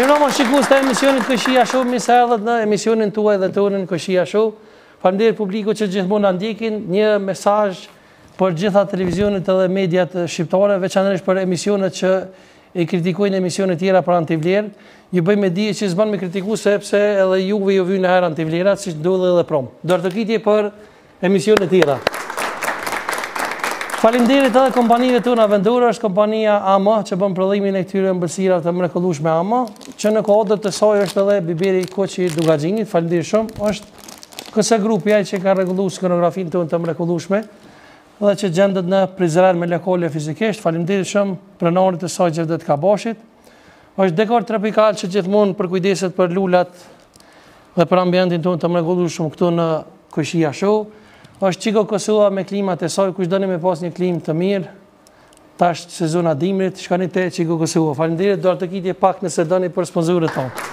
Mirë më shikues të emisionit Këshia Show, mirë se erdhët në emisionin tuaj dhe tonën Këshia Show. Faleminderit publikut që gjithmonë na ndjekin. Një mesazh për gjitha televizionet edhe mediat shqiptare, veçanërisht për emisionet që i kritikojnë emisionet tjera për antivlerë. Ju bëjmë dije që s'ban me kritiku sepse edhe juve ju vjen herë antivlerat, siç ndodhi edhe prom. Dorëtokitje për emisionet tjera. Faleminderit edhe kompanive tona vendore, është kompania AMA që bën prodhimin e këtyre ëmbëlsirave të mrekullueshme AMA, që në kodër të saj është edhe biberi Koçi Dugaxhinit. Faleminderit shumë. Është kësaj grupi ai që ka rregulluar skenografinë tonë të mrekullueshme dhe që gjendet në Prizren me lokale fizikisht. Faleminderit shumë pronarit të saj Xhevdet Kabashit. Është dekor tropikal që gjithmonë përkujdeset për lulat dhe për ambientin tonë të mrekullueshëm këtu në Këshia Show. Është çiko Kosova me klimat e saj, kush doni me pas një klimë të mirë, tash sezona dimrit, shkoni te çiko Kosova. Faleminderit, do të kitje pak nëse doni për sponsorët tonë.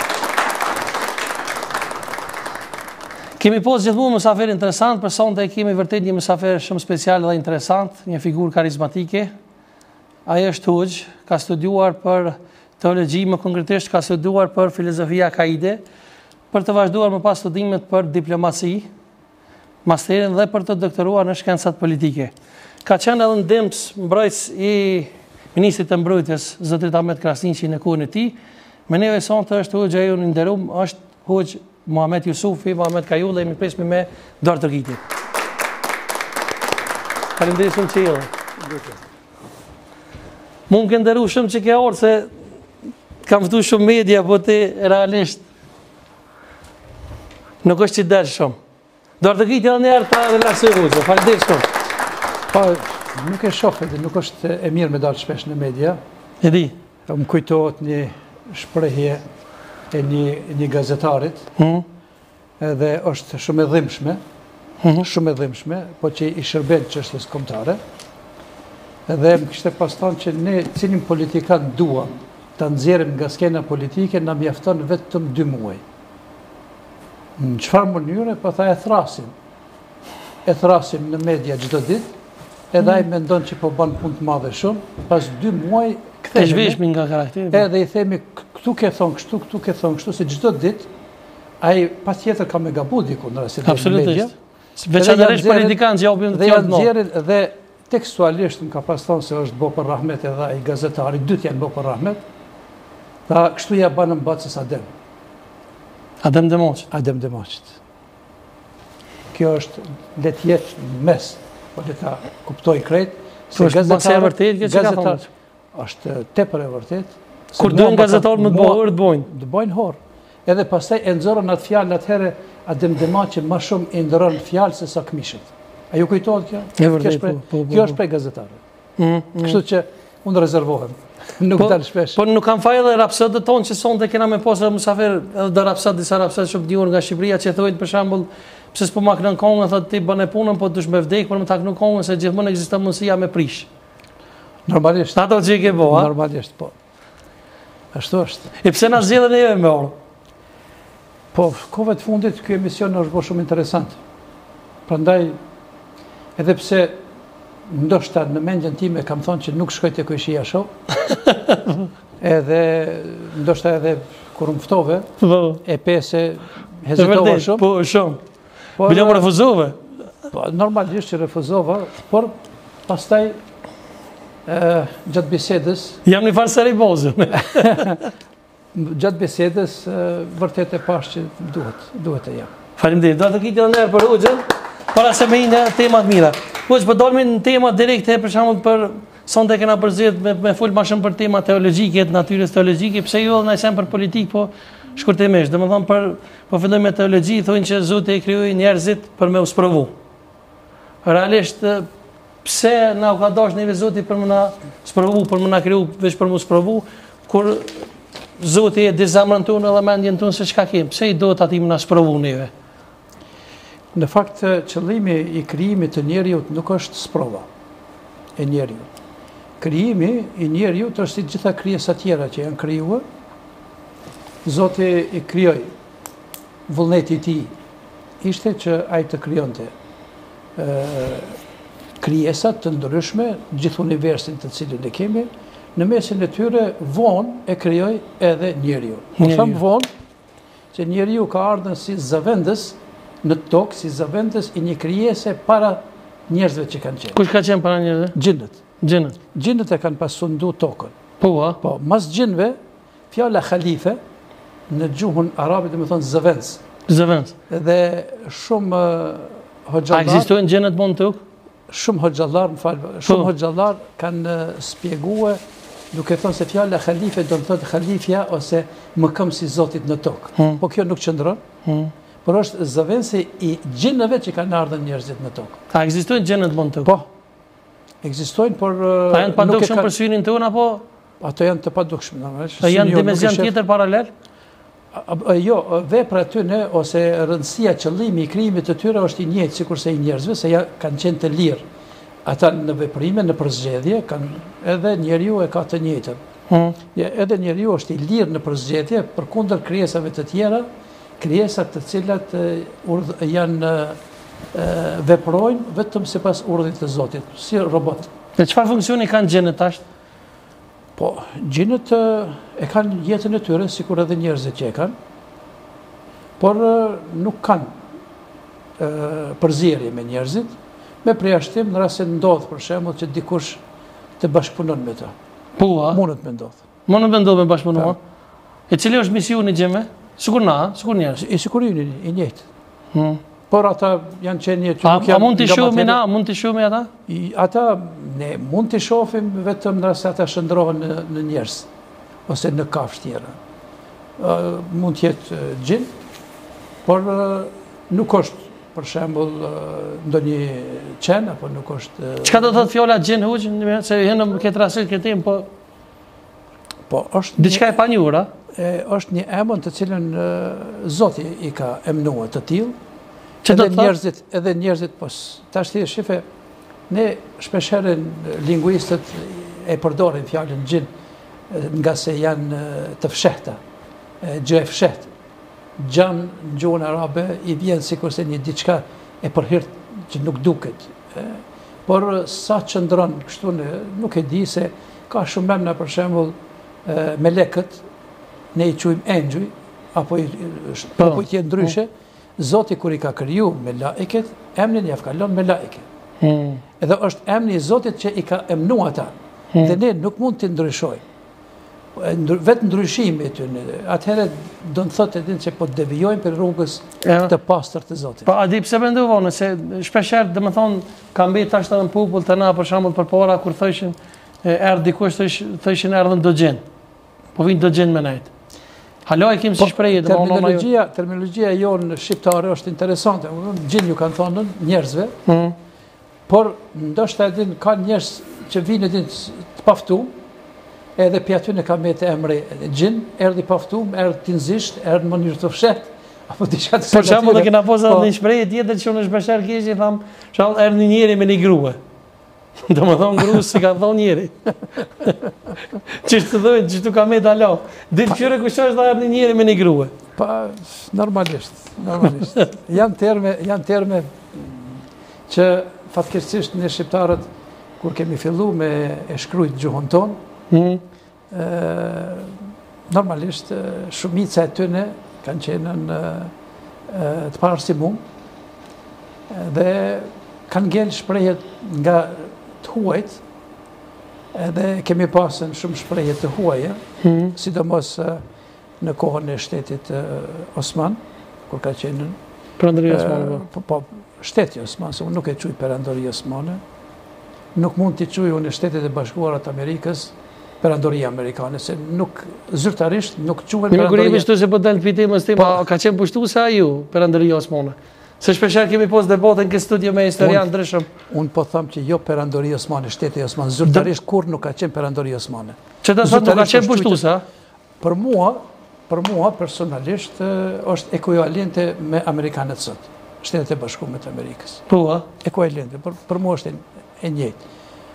Kemi pas gjithmonë mësafer interesant, për sonte kemi vërtet një mësafer shumë special dhe interesant, një figurë karizmatike. Ai është Hoxh, ka studiuar për teologji, më konkretisht ka studiuar për filozofia akaide, për të vazhduar më pas studimet për diplomaci, masterin dhe për të doktoruar në shkencat politike. Ka qenë edhe ndihmës mbrojtës i Ministrit të Mbrojtjes, zotërit Ahmet Krasniqi në kohën e tij. Me neve sonte është Hoxha e unë nderuar, është Hoxh Muhamet Yusufi, Muhamet Kajulli, mi prismi me dorë të rritje. Faleminderit shumë që jellë. Mund ke nderu shumë që ke orë, se kam fëtu shumë media, po ti realisht nuk është që delë shumë. Dorë të kitje edhe njerë të relaksoj Hoxha. Faleminderit shumë. Pa, nuk e shoh edhe, nuk është e mirë me dalë shpesh në media. E di. Më kujtohet një shprehje e një gazetarit, edhe është shumë e dhimbshme, po që i shërben çështjes kombëtare. Edhe më kishte pas thënë që ne cilin politikan duam ta nxjerrim nga skena politike, na mjafton vetëm 2 muaj. Në çfarë mënyre, po tha e thrasin në media çdo ditë, edhe ai mendon që po bën punë të madhe shumë, pas 2 muaj e zhveshmi nga karakteri. Edhe i themi këtu ke thonë kështu, këtu ke thonë kështu, se çdo ditë ai patjetër ka me gabu diku në rastin e media. Veçanërisht politikanë që japin dhe janë nxjerrën dhe tekstualisht më ka pas thonë se është bo për rahmet edhe ai gazetari, dytë janë bo për rahmet. Tha kështu ja banën bacës Adem. Adem Demoqit. Adem Demoqit. Kjo është le të jetë mes, po le ta kuptoj krejt, se gazetarët është tepër e vërtet. Kur duhen gazetarët më të bëjnë, bojnë. Të bojnë horë. Edhe pastaj e nxorën atë fjalë atëherë Adem Demoqit më shumë i ndron fjalë se sa këmishët. A ju kujtohet kjo? Kjo është prej gazetarëve. Kështu që unë rezervohem. Nuk dalë shpesh. Po nuk kanë faj edhe rapsodët tonë që sonte kena me posë musafer edhe rapsod, disa rapsod shumë diur nga Shqipëria që thojnë për shembull pse s'po ma kënon kongën, thotë ti bën e punën, po dush me vdek për më ta kënon kongën se gjithmonë ekziston mundësia me prish. Normalisht. Ato që i ke bo, a? Normalisht, po. Ashtu është. E pse na zgjedhën neve me orë? Po, kohëve të fundit ky emision është bërë shumë interesant. Prandaj edhe pse ndoshta në mendjen time kam thonë që nuk shkoj te Këshia Show. Edhe ndoshta edhe kur më ftove, e pese hezitova shumë. Po, shumë. Bilom refuzove. Po, normalisht që refuzova, por pastaj gjatë bisedës... Jam një farë seribozë. Gjatë bisedës, vërtet e pash që duhet e jam. Faleminderit. Do të kiti edhe njerë për Hoxhën, para se me i në temat mira. Hoxh, po dalmi në temat direkte, për shembull për sonte kena përzgjedh me fol më shumë për tema teologjike, të natyrës teologjike, pse jo edhe nëse për politikë, po shkurtimisht. Domethënë po fillojmë me teologji, thonë që Zoti i krijoi njerëzit për me u sprovu. Realisht pse na u ka dashur neve Zoti për më na sprovu, për më na kriju veç për më sprovu, kur Zoti e di zemrën tonë dhe mendjen tonë se çka kemi. Pse i do të atim na sprovu neve? Në fakt, qëllimi i krijimit të njeriut nuk është sprova e njeriut. Krijimi i njeriut është si gjitha krijesa tjera që janë krijuar. Zoti i krijoi, vullneti i tij ishte që ai të krijonte krijesat të ndryshme, gjithë universin të cilin e kemi, në mesin e tyre vonë e krijoi edhe njeriu. Po them vonë, që njeriu ka ardhur si zëvendës në tokë, si zëvendës i një krijese para njerëzve që kanë qenë. Kush ka qenë para njerëzve? Gjinët. Gjinët. Gjinët e kanë pasundu tokën. Po, a? Po, mas gjinëve, fjala khalife, në gjuhën arabe dhe me thonë zëvendës. Zëvendës. Dhe shumë hoxhallar... A ekzistojnë gjinët bon tokë? Shumë hoxhallar, më falë, shumë hoxhallar kanë spjegue duke thonë se fjala khalife do të thotë khalifja ose mëkëmësi Zotit në tokë. Po kjo nuk qëndron, por është zëvendësi i gjinëve që kanë ardhur njerëzit në tokë. A ekzistojnë gjinët bon tokë? Po, ekzistojnë, por... A janë padukshëm për syrin tonë, apo? Ato janë të padukshëm, normalisht. A janë dimension tjetër paralel? Jo, vepra e tyre ose rëndësia, qëllimi i krijimit të tyre është i njëjtë sikurse i njerëzve, se kanë qenë të lirë. Ata në veprime, në përzgjedhje, edhe njeriu e ka të njëjtën. Edhe njeriu është i lirë në përzgjedhje, përkundër krijesave të tjera, krijesat të cilat janë veprojnë vetëm sipas urdhit të Zotit, si robot. Dhe çfarë funksioni kanë gjinët tash? Po, gjinët e kanë jetën e tyre, sikur edhe njerëzit që e kanë, por nuk kanë përzierje me njerëzit, me përjashtim në rast se ndodh për shembull që dikush të bashkëpunon me ta. Po, a? Mundet me ndodh. Mundet me ndodh me bashkëpunuar. E cili është misioni i gjinëve? Sikur na, sikur njerëz. I sigurin i njëjtë. Por ata janë qenë që nuk janë... A mund t'i shohim na, mund t'i shohim ata? Ata, ne mund t'i shohim vetëm nëse ata shndrohen në njerëz, ose në kafshë tjera. Mund t'jetë gjin, por nuk është, për shembull, ndonjë qen, apo nuk është... Çka do thotë fjala gjin huq, se hënë këtë rastit këtë tim, po... Po, është... Diçka e panjohur, a? është një emër të cilën Zoti i ka emnuar të tillë. Edhe njerëzit, po tash ti shife, ne shpeshherë lingvistët e përdorin fjalën gjin nga se janë të fshehta, gjë e fshehtë. Gjan në gjuhën arabe i vjen sikurse një diçka e përhirt që nuk duket. Por sa qëndron kështu nuk e di se ka shumë emra, për shembull melekët, ne i quajmë enxuj, apo i tjetë ndryshe. Zoti kur i ka kriju me laiket, emnin ja fkalon me laike. Edhe është emni i Zotit që i ka emnu ata. Dhe ne nuk mund t'i ndryshojmë. Vetë ndryshimi të atëherë do në thotë edhin që po devijojmë për rrugës të pastër të Zotit. Pa, a di pse mendova, se shpesher, dhe më thonë, kam bejt ashtë edhe në popull të na, për shambull për para, kur thëshin, erdë dikush thëshin erdhën do gjenë. Po vinë do gjenë me najtë. Halo e kemë si shprejë. Terminologjia jonë shqiptare është interesante. Gjinë ju kanë thonë njerëzve, por ndoshta edhin ka njerëz që vinë edhin të paftum, edhe për aty në ka me të emri gjinë, erdi paftum, erdi tinzisht, erdi më njërë të fshet, apo diçka të për shembull dhe kena posat një shprejë tjetër që unë është bashar keqë, thamë, erdi një njeri me një grue. Do më thonë grusë si ka thonë njeri. Qështë të dojnë, qështu ka me të alo. Ditë qyre kushtë është da erdi njeri me një grue. Pa, normalisht. Janë terme që fatkeqësisht në shqiptarët, kur kemi fillu me e shkrujt gjuhën tonë, normalisht shumica e tyne kanë qenë në të parë si mu, dhe kanë ngellë shprehjet nga të huajt, edhe kemi pasën shumë shprehjet të huaja, sidomos në kohën e shtetit Osman, kur ka qenë... Perandori Osmane, po. Shteti Osman, se unë nuk e quj Perandori Osmane, nuk mund t'i quj unë Shtetet e Bashkuarat Amerikës, Perandoria Amerikane, se nuk, zyrtarisht, nuk quhen Perandoria... Një kur jemi shtu se po delë pitimës tim, ka qenë pushtu se a ju, Perandoria Osmane? Se shpesher kemi pos debatën këtë studio me historian ndryshëm. Unë po thamë që jo Perandoria Osmane, Shteti Osman, zyrtarisht kur nuk ka qenë Perandoria Osmane. Që të thotë nuk ka qenë pushtu sa? Për mua, personalisht, është ekuivalente me Amerikanët sot. Shtetet e Bashkuara të Amerikës. Po, a? Ekuivalente, për mua është e njëjtë.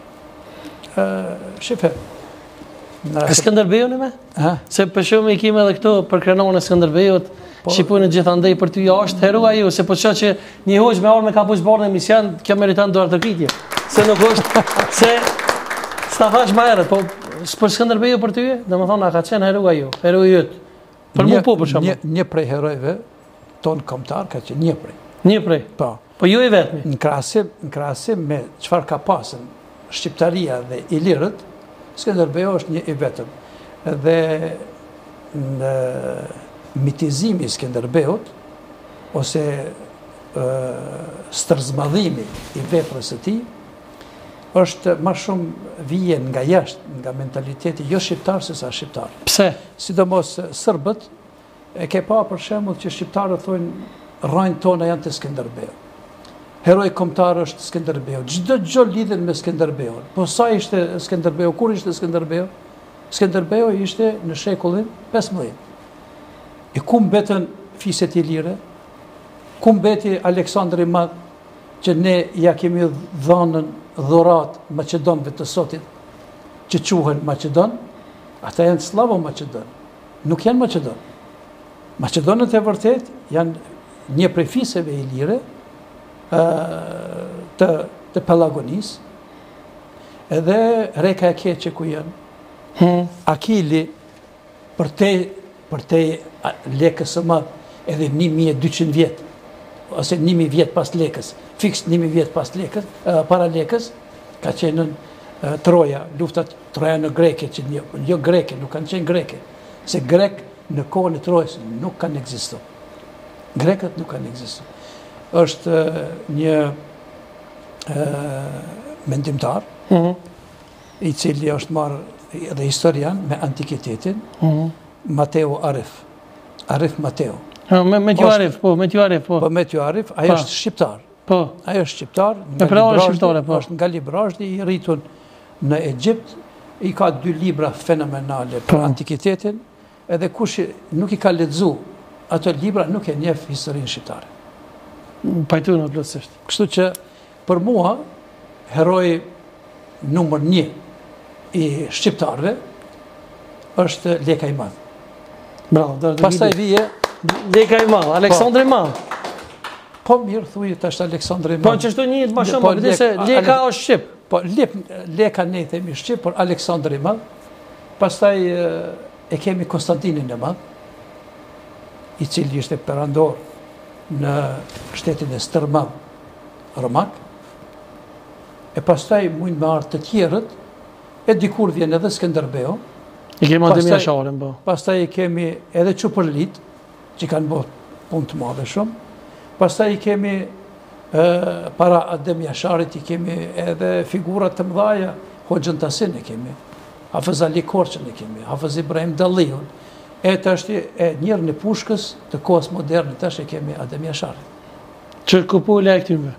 Shefe. E Skënderbejoni me? Se për shumë i kime edhe këto për krenon e Skënderbejot, shqipojnë gjithandej për ty jashtë herua ju, se po të që një hoqë me orë me ka push borë në emision, kjo meritan dorë të kritje. Se nuk është, se s'ta thash ma erët, po për Skënderbeju për ty, domethënë a ka qenë heroi jo, heroi yt. Për mua po për shembull. Një prej herojve ton kombëtar ka qenë një prej. Një prej. Po. Po jo i vetmi. Në krahasim me çfarë ka pasën Shqiptaria dhe Ilirët, Skënderbeu është një i vetëm. Dhe në mitizimi i Skënderbeut ose stërzmadhimi i veprës së tij është më shumë vjen nga jashtë, nga mentaliteti jo shqiptar se sa shqiptar. Pse? Sidomos serbët e ke pa për shembull që shqiptarët thonë rrojnë tona janë të Skënderbeu. Heroi kombëtar është Skënderbeu. Çdo gjë lidhet me Skënderbeun. Po sa ishte Skënderbeu? Kur ishte Skënderbeu? Skënderbeu ishte në shekullin 15. E ku mbetën fiset ilire? Ku mbeti Aleksandri i Madh që ne ja kemi dhënën dhurat Maqedonëve të sotit që quhen Maqedon? Ata janë slavo-Maqedon. Nuk janë Maqedon. Maqedonët e vërtet janë një prej fiseve ilire të Pelagonisë, edhe Reka e Keqe ku janë. Akili për te Lekës së Madh edhe 1200 vjet ose 1000 vjet pas Lekës, fiks 1000 vjet pas Lekës, para Lekës ka qenë në Troja, luftat trojano greke, që jo greke, nuk kanë qenë greke, se grek në kohën e Trojës nuk kanë ekzistuar. Grekët nuk kanë ekzistuar. Është një mendimtar i cili është marrë edhe historian me antikitetin, Mateo Arif. Arif Mateo. Me t'ju Arif, po. Po me t'ju Arif, ajo është shqiptar. Po. Ajo është shqiptar. Është nga Librajdi, i rritun në Egjipt, i ka 2 libra fenomenale për antikitetin, edhe kush nuk i ka lexu ato libra nuk e njeh historinë shqiptare. Pajtuar plotësisht. Kështu që për mua heroi numër 1 i shqiptarëve është Leka i Madh. Bravo. Pastaj vije Leka i Madh, Aleksandri i Madh. Po mirë thuj tash Aleksandri i Madh. Po çështo një më shumë, po se Leka është shqip. Po Leka ne themi shqip, por Aleksandri i Madh. Pastaj e kemi Konstantinin e Madh, i cili ishte perandor në shtetin e Stërmadh Romak. E pastaj mund me ardhë të tjerët, e dikur vjen edhe Skënderbeu. I kemi Adem Jasharin, po. Pastaj i kemi edhe Çupërlit, që kanë bërë punë të madhe shumë. Pastaj i kemi para Adem Jasharit i kemi edhe figurat të mëdhaja, Hoxhën Tasin e kemi, Hafez Ali Korçën e kemi, Hafez Ibrahim Dalliun, e tash e njërën e Pushkës të kohës moderne tash e kemi Adem Jasharin. Që kupole e këtyre?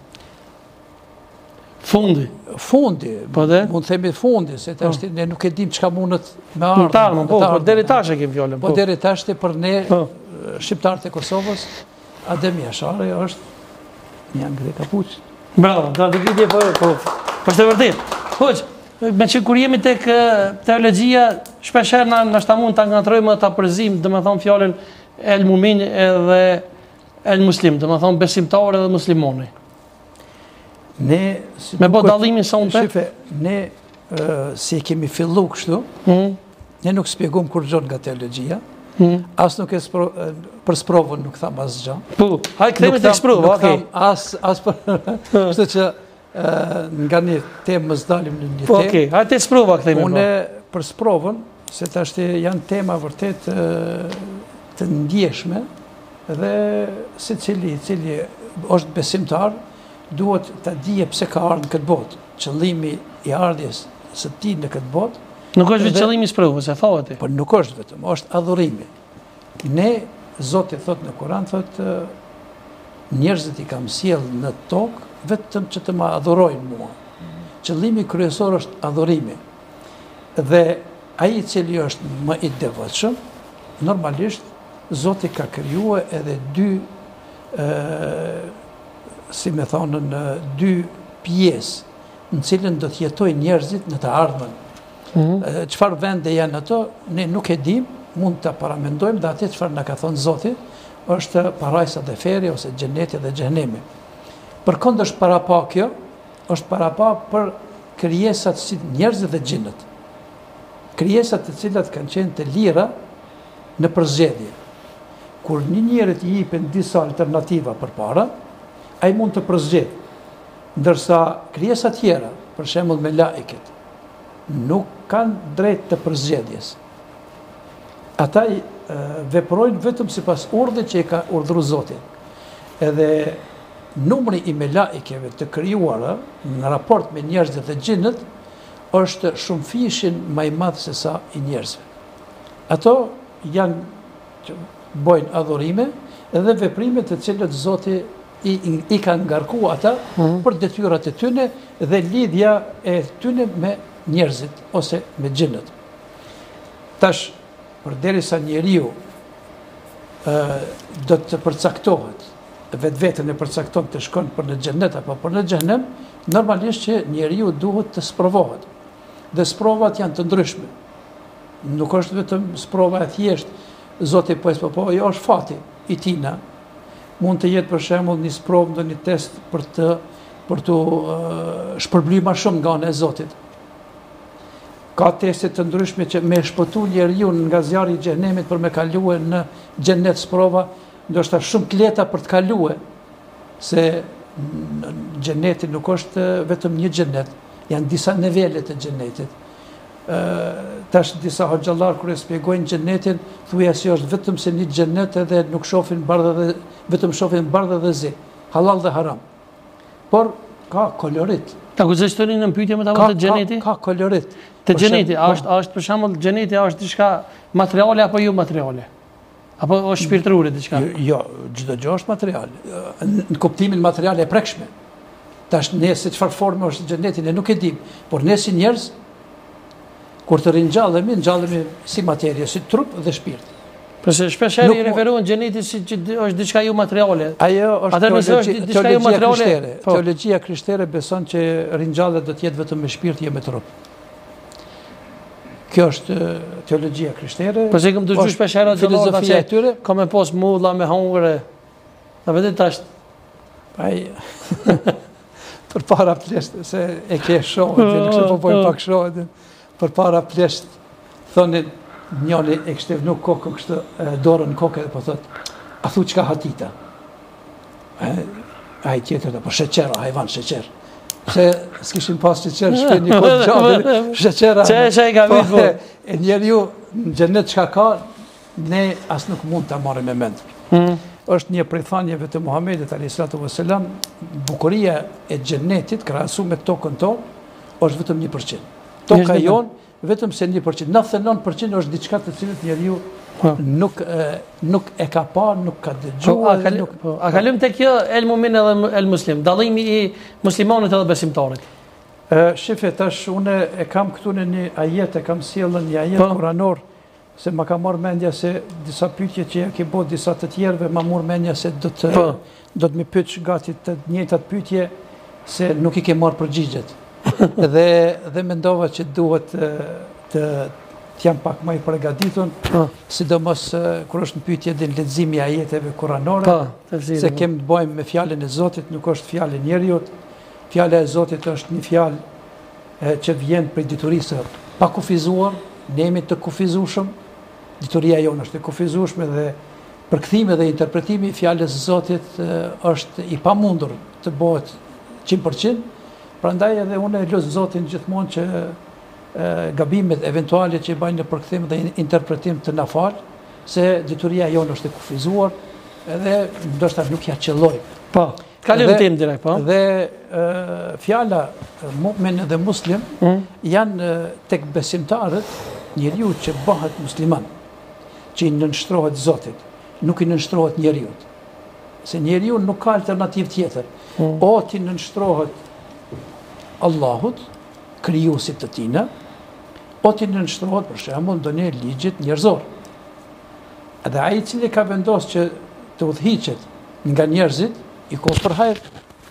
Fundi. Mund themi fundi, se tash ne nuk e dim çka mundet me ardhmë. Po, deri tash e kemi fjalën. Po deri tash për ne shqiptarët e Kosovës, Adem Jashari është një ngre kapuç. Bravo, do të vijë po është vërtet. Hoç, me që kur jemi tek teologjia, shpeshherë na mund ta ngatrojmë ta përzim, domethënë fjalën el mumin edhe el muslim, domethënë besimtar edhe muslimoni. Ne me bë dallimin sonte. Shife, ne si kemi fillu kështu, ne nuk shpjegojmë kur gjë nga teologjia. As nuk e për sprovën nuk tham asgjë. Po, haj kthehemi tek sprova, okay. As për kështu që nga një temë mos dalim në një temë. Okej, haj tek sprova kthehemi. Unë për sprovën, se tash janë tema vërtet të ndjeshme dhe secili i cili është besimtar duhet ta dije pse ka ardhur në këtë botë. Qëllimi i ardhjes së tij në këtë botë nuk është vetëm qëllimi i sprovës, e thua ti. Po nuk është vetëm, është adhurimi. Ne Zoti thot në Kur'an, thot njerëzit i kam sjell në tokë vetëm që të më adhurojnë mua. Qëllimi kryesor është adhurimi. Dhe ai i cili është më i devotshëm, normalisht Zoti ka krijuar edhe si me thonën, 2 pjesë në cilën do të jetojnë njerëzit në të ardhmen. Çfarë vende janë ato, ne nuk e dim, mund të paramendojmë dhe atë çfarë na ka thënë Zoti, është parajsa dhe feri ose xheneti dhe xhenemi. Përkundër është parapa kjo, është parapa për krijesat si njerëzit dhe xhinët. krijesat të cilat kanë qenë të lira në përzgjedhje. Kur një njeri t'i jepin disa alternativa përpara, ai mund të përzgjedhë. Ndërsa krijesa tjera, për shembull me laiket, nuk kanë drejt të përzgjedhjes. Ata veprojnë vetëm sipas urdhit që i ka urdhëruar Zoti. Edhe numri i melaikeve të krijuara në raport me njerëzit dhe gjinët është shumë fishin më i madh se sa i njerëzve. Ato janë që bojnë adhurime dhe veprime të cilët Zoti i ka ngarkuar ata për detyrat e tyre dhe lidhja e tyre me njerëzit ose me gjinët. Tash, përderisa njeriu do të përcaktohet, vetveten e përcakton të shkon për në xhennet apo për në xhenem, normalisht që njeriu duhet të sprovohet. Dhe sprovat janë të ndryshme. Nuk është vetëm sprova e thjesht, Zoti po, jo është fati i tina. Mund të jetë për shembull një sprovë, ndonjë test për të shpërblyr më shumë nga ana e Zotit. Ka teste të ndryshme që me shpëtu njeriu nga zjarri i xhenemit për me kaluar në xhennet sprova, ndoshta shumë të lehta për të kaluar, se xheneti nuk është vetëm një xhennet, janë disa nivele të xhennetit. Tash disa hoxhallar kur e shpjegojnë xhennetin, thuja se është vetëm se një xhennet edhe nuk shohin bardhë dhe vetëm shohin bardhë dhe zi, halal dhe haram. Por ka kolorit. Ta guxojnë në pyetje më të të xheneti? Ka kolorit. Të xheneti, është për shembull xheneti është diçka materiale apo jo materiale? Apo është shpirtërore diçka? Jo, çdo gjë është material. Në kuptimin material e prekshme. Tash ne se çfarë forme është xheneti ne nuk e dim, por ne si njerëz kur të ringjallemi, ngjallemi si materie, si trup dhe shpirt. Përse shpesh i referohen xhenetit si që është diçka jo materiale. Ajo është teologjia krishtere. Po. Teologjia krishtere beson që ringjallet do të jetë vetëm me shpirt, jo me trup. Kjo është teologjia krishtere. Përse kam dëgjuar shpesh filozofia e tyre, ka me pas mulla me hungre. Ta vetë tash ai për para plesht se e ke shohën, kështu po bëjmë pak shohën. Për para plesht thonin njëri e kështë nuk kokën kështë dorën në kokë dhe po thot, a thu qka hatita? A i tjetër dhe, po sheqera, hajvan sheqer. Se s'kishim pas sheqer, shpe një kodë gjabë, sheqera. Që e ka vitë po? E njerë ju, në gjennet qka ka, ne as nuk mund të marrim me mend. Është një prej thanjeve të Muhamedit a.s. Bukuria e gjennetit, krahasu me tokën tonë, është vetëm 1%. Toka jonë, vetëm se 1%. 99% është diçka të cilët njeriu nuk e ka pa, nuk ka dëgjuar. A kalim të kjo el mumin edhe el muslim, dallimi i muslimanit edhe besimtarit? Shife, tash une e kam këtu në një ajet, e kam sjellën një ajet kuranor, se ma ka marrë mendja se disa pyetje që ja ke bërë disa të tjerëve, ma marrë mendja se do të më pyetësh gati të njëjtat pyetje, se nuk i ke marrë përgjigjet. Dhe mendova që duhet të jam pak më i përgatitur, sidomos kur është në pyetje dhe leximi i ajeteve kuranore, se kem të bëjmë me fjalën e Zotit, nuk është fjalë e njeriut. Fjala e Zotit është një fjalë që vjen prej diturisë pa kufizuar, ne jemi të kufizueshëm, dituria jonë është e kufizueshme dhe përkthimi dhe interpretimi i fjalës së Zotit është i pamundur të bëhet 100%. Prandaj edhe unë lut Zotin gjithmonë që gabimet eventuale që i bajnë në përkthim dhe interpretim të na fal, se dituria jonë është e kufizuar edhe ndoshta nuk ja qelloj. Po, kalim tim direkt, po. Dhe fjala mu'min dhe muslim janë tek besimtarët njeriu që bëhet musliman, që i nënshtrohet Zotit, nuk i nënshtrohet njeriut. Se njeriu nuk ka alternativë tjetër. O ti nënshtrohet Allahut, krijuesit të tina, o ti nënshtrohet për shembull ndonjë ligjit njerëzor. Edhe ai i cili ka vendosur që të udhhiqet nga njerëzit, i ka për hajër.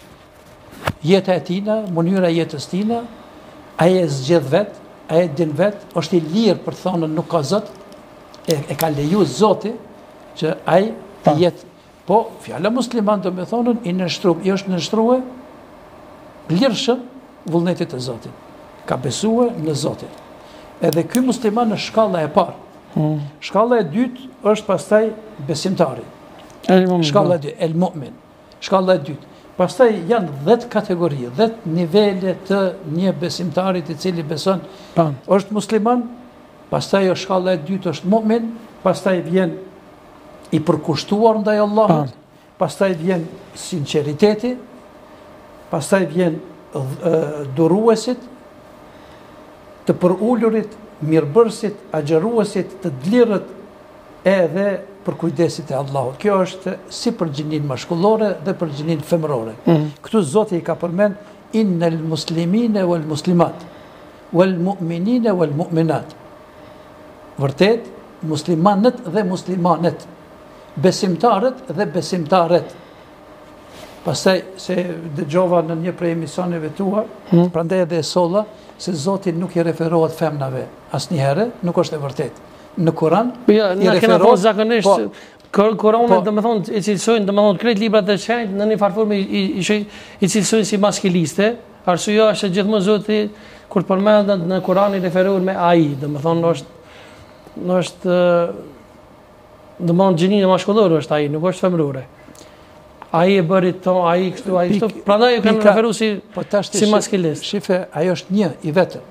Jeta e tina, mënyra e jetës tina, ai e zgjedh vet, ai e din vet, është i lirë për thonën nuk ka Zot, e ka leju Zoti që ai të jetë. Po, fjala musliman do me thonën i është nënshtruar lirshëm vullnetit të Zotit. Ka besuar në Zotin. Edhe ky musliman është shkalla e parë. Shkalla e dytë është pastaj besimtari. Shkalla e dytë, el mu'min. Shkalla e dytë. Pastaj janë 10 kategori, 10 nivele të një besimtarit I cili beson është musliman, pastaj është shkalla e dytë është mu'min, pastaj vjen I përkushtuar ndaj Allahut, pastaj vjen sinqeriteti, pastaj vjen duruesit, të përullurit, mirëbërësit, agjeruesit, të dlirët edhe për kujdesit e Allahut. Kjo është si për gjinin mashkullore dhe për gjinin femërore. Këtu Zoti I ka përmend innal muslimine wal muslimat, wal mu'minine wal mu'minat. Vërtet, muslimanët dhe muslimanet, besimtarët dhe besimtaret. Pastaj se dëgjova në një prej emisioneve tua, prandaj edhe e solla, se Zoti nuk I referohet femnave asnjëherë, nuk është e vërtetë. Në Kur'an I referohet zakonisht Kur'ani domethënë I cilësojnë domethënë krejt librat e shenjtë në një farë I cilësojnë si maskiliste. Arsyeja është gjithmonë Zoti kur përmendet në Kur'an I referohet me ai, domethënë është domethënë gjininë maskullore është ai, nuk është femërore. Ai e bëri to, ai kështu, ai kështu. Prandaj e kanë referuar si maskilist. Shife, ajo është një I vetëm.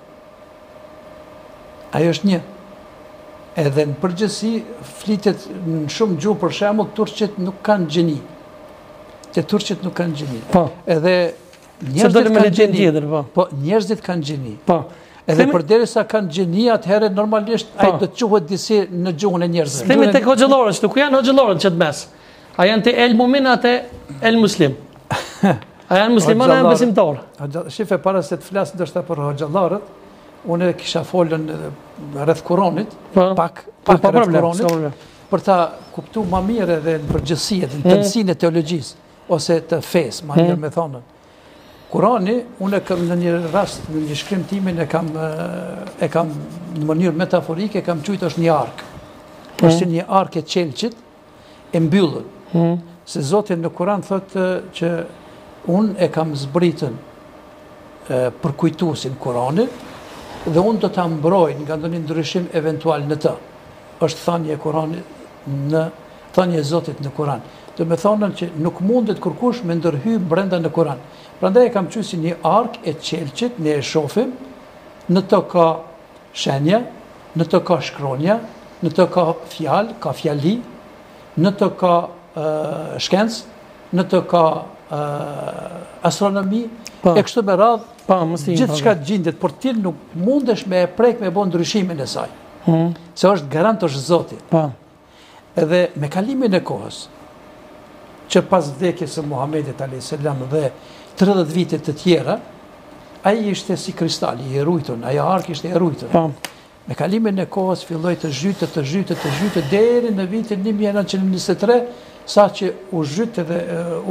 Ajo është një. Edhe në përgjithësi flitet në shumë gjuhë, për shembull turqit nuk kanë gjini. Te turqit nuk kanë gjini. Po. Edhe njerëzit kanë gjini. Po, njerëzit kanë gjini. Po. Edhe përderisa kanë gjini, atëherë normalisht ai do të quhet disi në gjuhën e njerëzve. Themi tek hoxhëllorët, ku janë hoxhëllorët që të mes? A janë te el mumin atë el muslim? A janë musliman apo besimtar? Shife, para se të flas ndoshta për hoxhallarët, unë kisha folën rreth Kuranit, pak rreth Kuranit, për ta kuptuar më mirë edhe në përgjithësi në thelbësinë e teologjisë ose të fesë, më mirë me thonën. Kurani, unë kam në një rast, në një shkrim timin e kam në mënyrë metaforike kam quajtur është një ark. Është një ark e qelçit e mbyllur. Se Zoti në Kur'an thotë që unë e kam zbritën përkujtuesin Kur'anit dhe unë do ta mbroj nga ndonjë ndryshim eventual në të. Është thënie e Kur'anit në thënie e Zotit në Kur'an. Do të thonë që nuk mundet kërkush me ndërhy brenda në Kur'an. Prandaj e kam thënë si një ark e qelçit, ne e shohim, në të ka shenja, në të ka shkronja, në të ka fjalë, ka fjali, në të ka shkencë, në të ka astronomi, e kështu me radhë, gjithë shka gjindet, por ti nuk mundesh me e prek me bo ndryshimin e saj. Se është garant është Zoti. Edhe me kalimin e kohës, që pas vdekjes së Muhamedit a.s. dhe 30 vite të tjera, ai ishte si kristali, I rujtur, ajo ark ishte I rujtur. Me kalimin e kohës filloi të zhytet deri në vitin 1923, sa që u zhyt dhe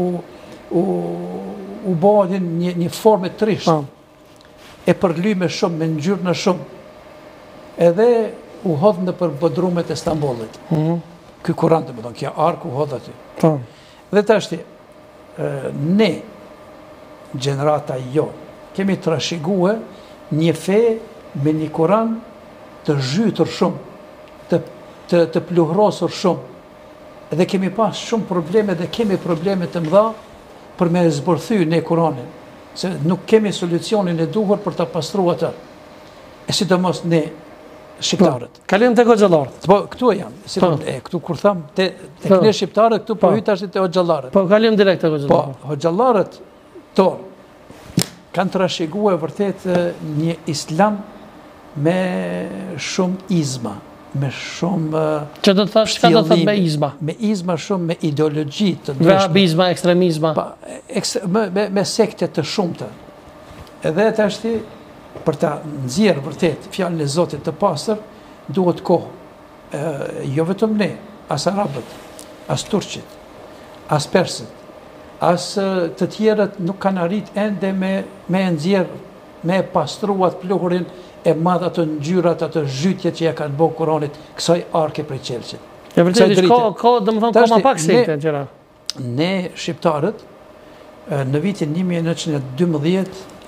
u bëhen një formë trisht. E përlyme shumë, me ngjyrë në shumë. Edhe u hodh nëpër bodrumet e Stambollit. Ky Kur'an, domethënë, kjo ark u hodh aty. Dhe tashti, ne, gjenerata jonë, kemi trashëguar një fe me një Kur'an të zhytur shumë, të pluhrosur shumë, dhe kemi pas shumë probleme dhe kemi probleme të mëdha për me zbërthy ne Kur'anin, se nuk kemi solucionin e duhur për të pastruar atë. E sidomos ne shqiptarët. Kalim tek hoxhallarët. Po këtu jam, këtu kur tham tek ne shqiptarët, këtu po hyj tash te hoxhallarët. Po kalim direkt tek hoxhallarët. Po hoxhallarët tonë kanë trashëguar vërtet një islam me shumë izma, me shumë që do të thash, çka do të thotë me izma? Me izma shumë, me ideologji të ndryshme. Vehabizma, ekstremizma. Me sekte të shumta. Edhe tashti për ta nxjerrë vërtet fjalën e Zotit të pastër, duhet kohë. Jo vetëm ne, as arabët, as turqit, as persët, as të tjerët nuk kanë arrit ende me nxjerrë, me pastruat pluhurin e madh ato ngjyrat, ato zhytjet që ja kanë bërë Kuranit kësaj arke prej qelçit. Ja vërtet ka domethënë ka më pak sekte gjëra. Ne shqiptarët në vitin 1912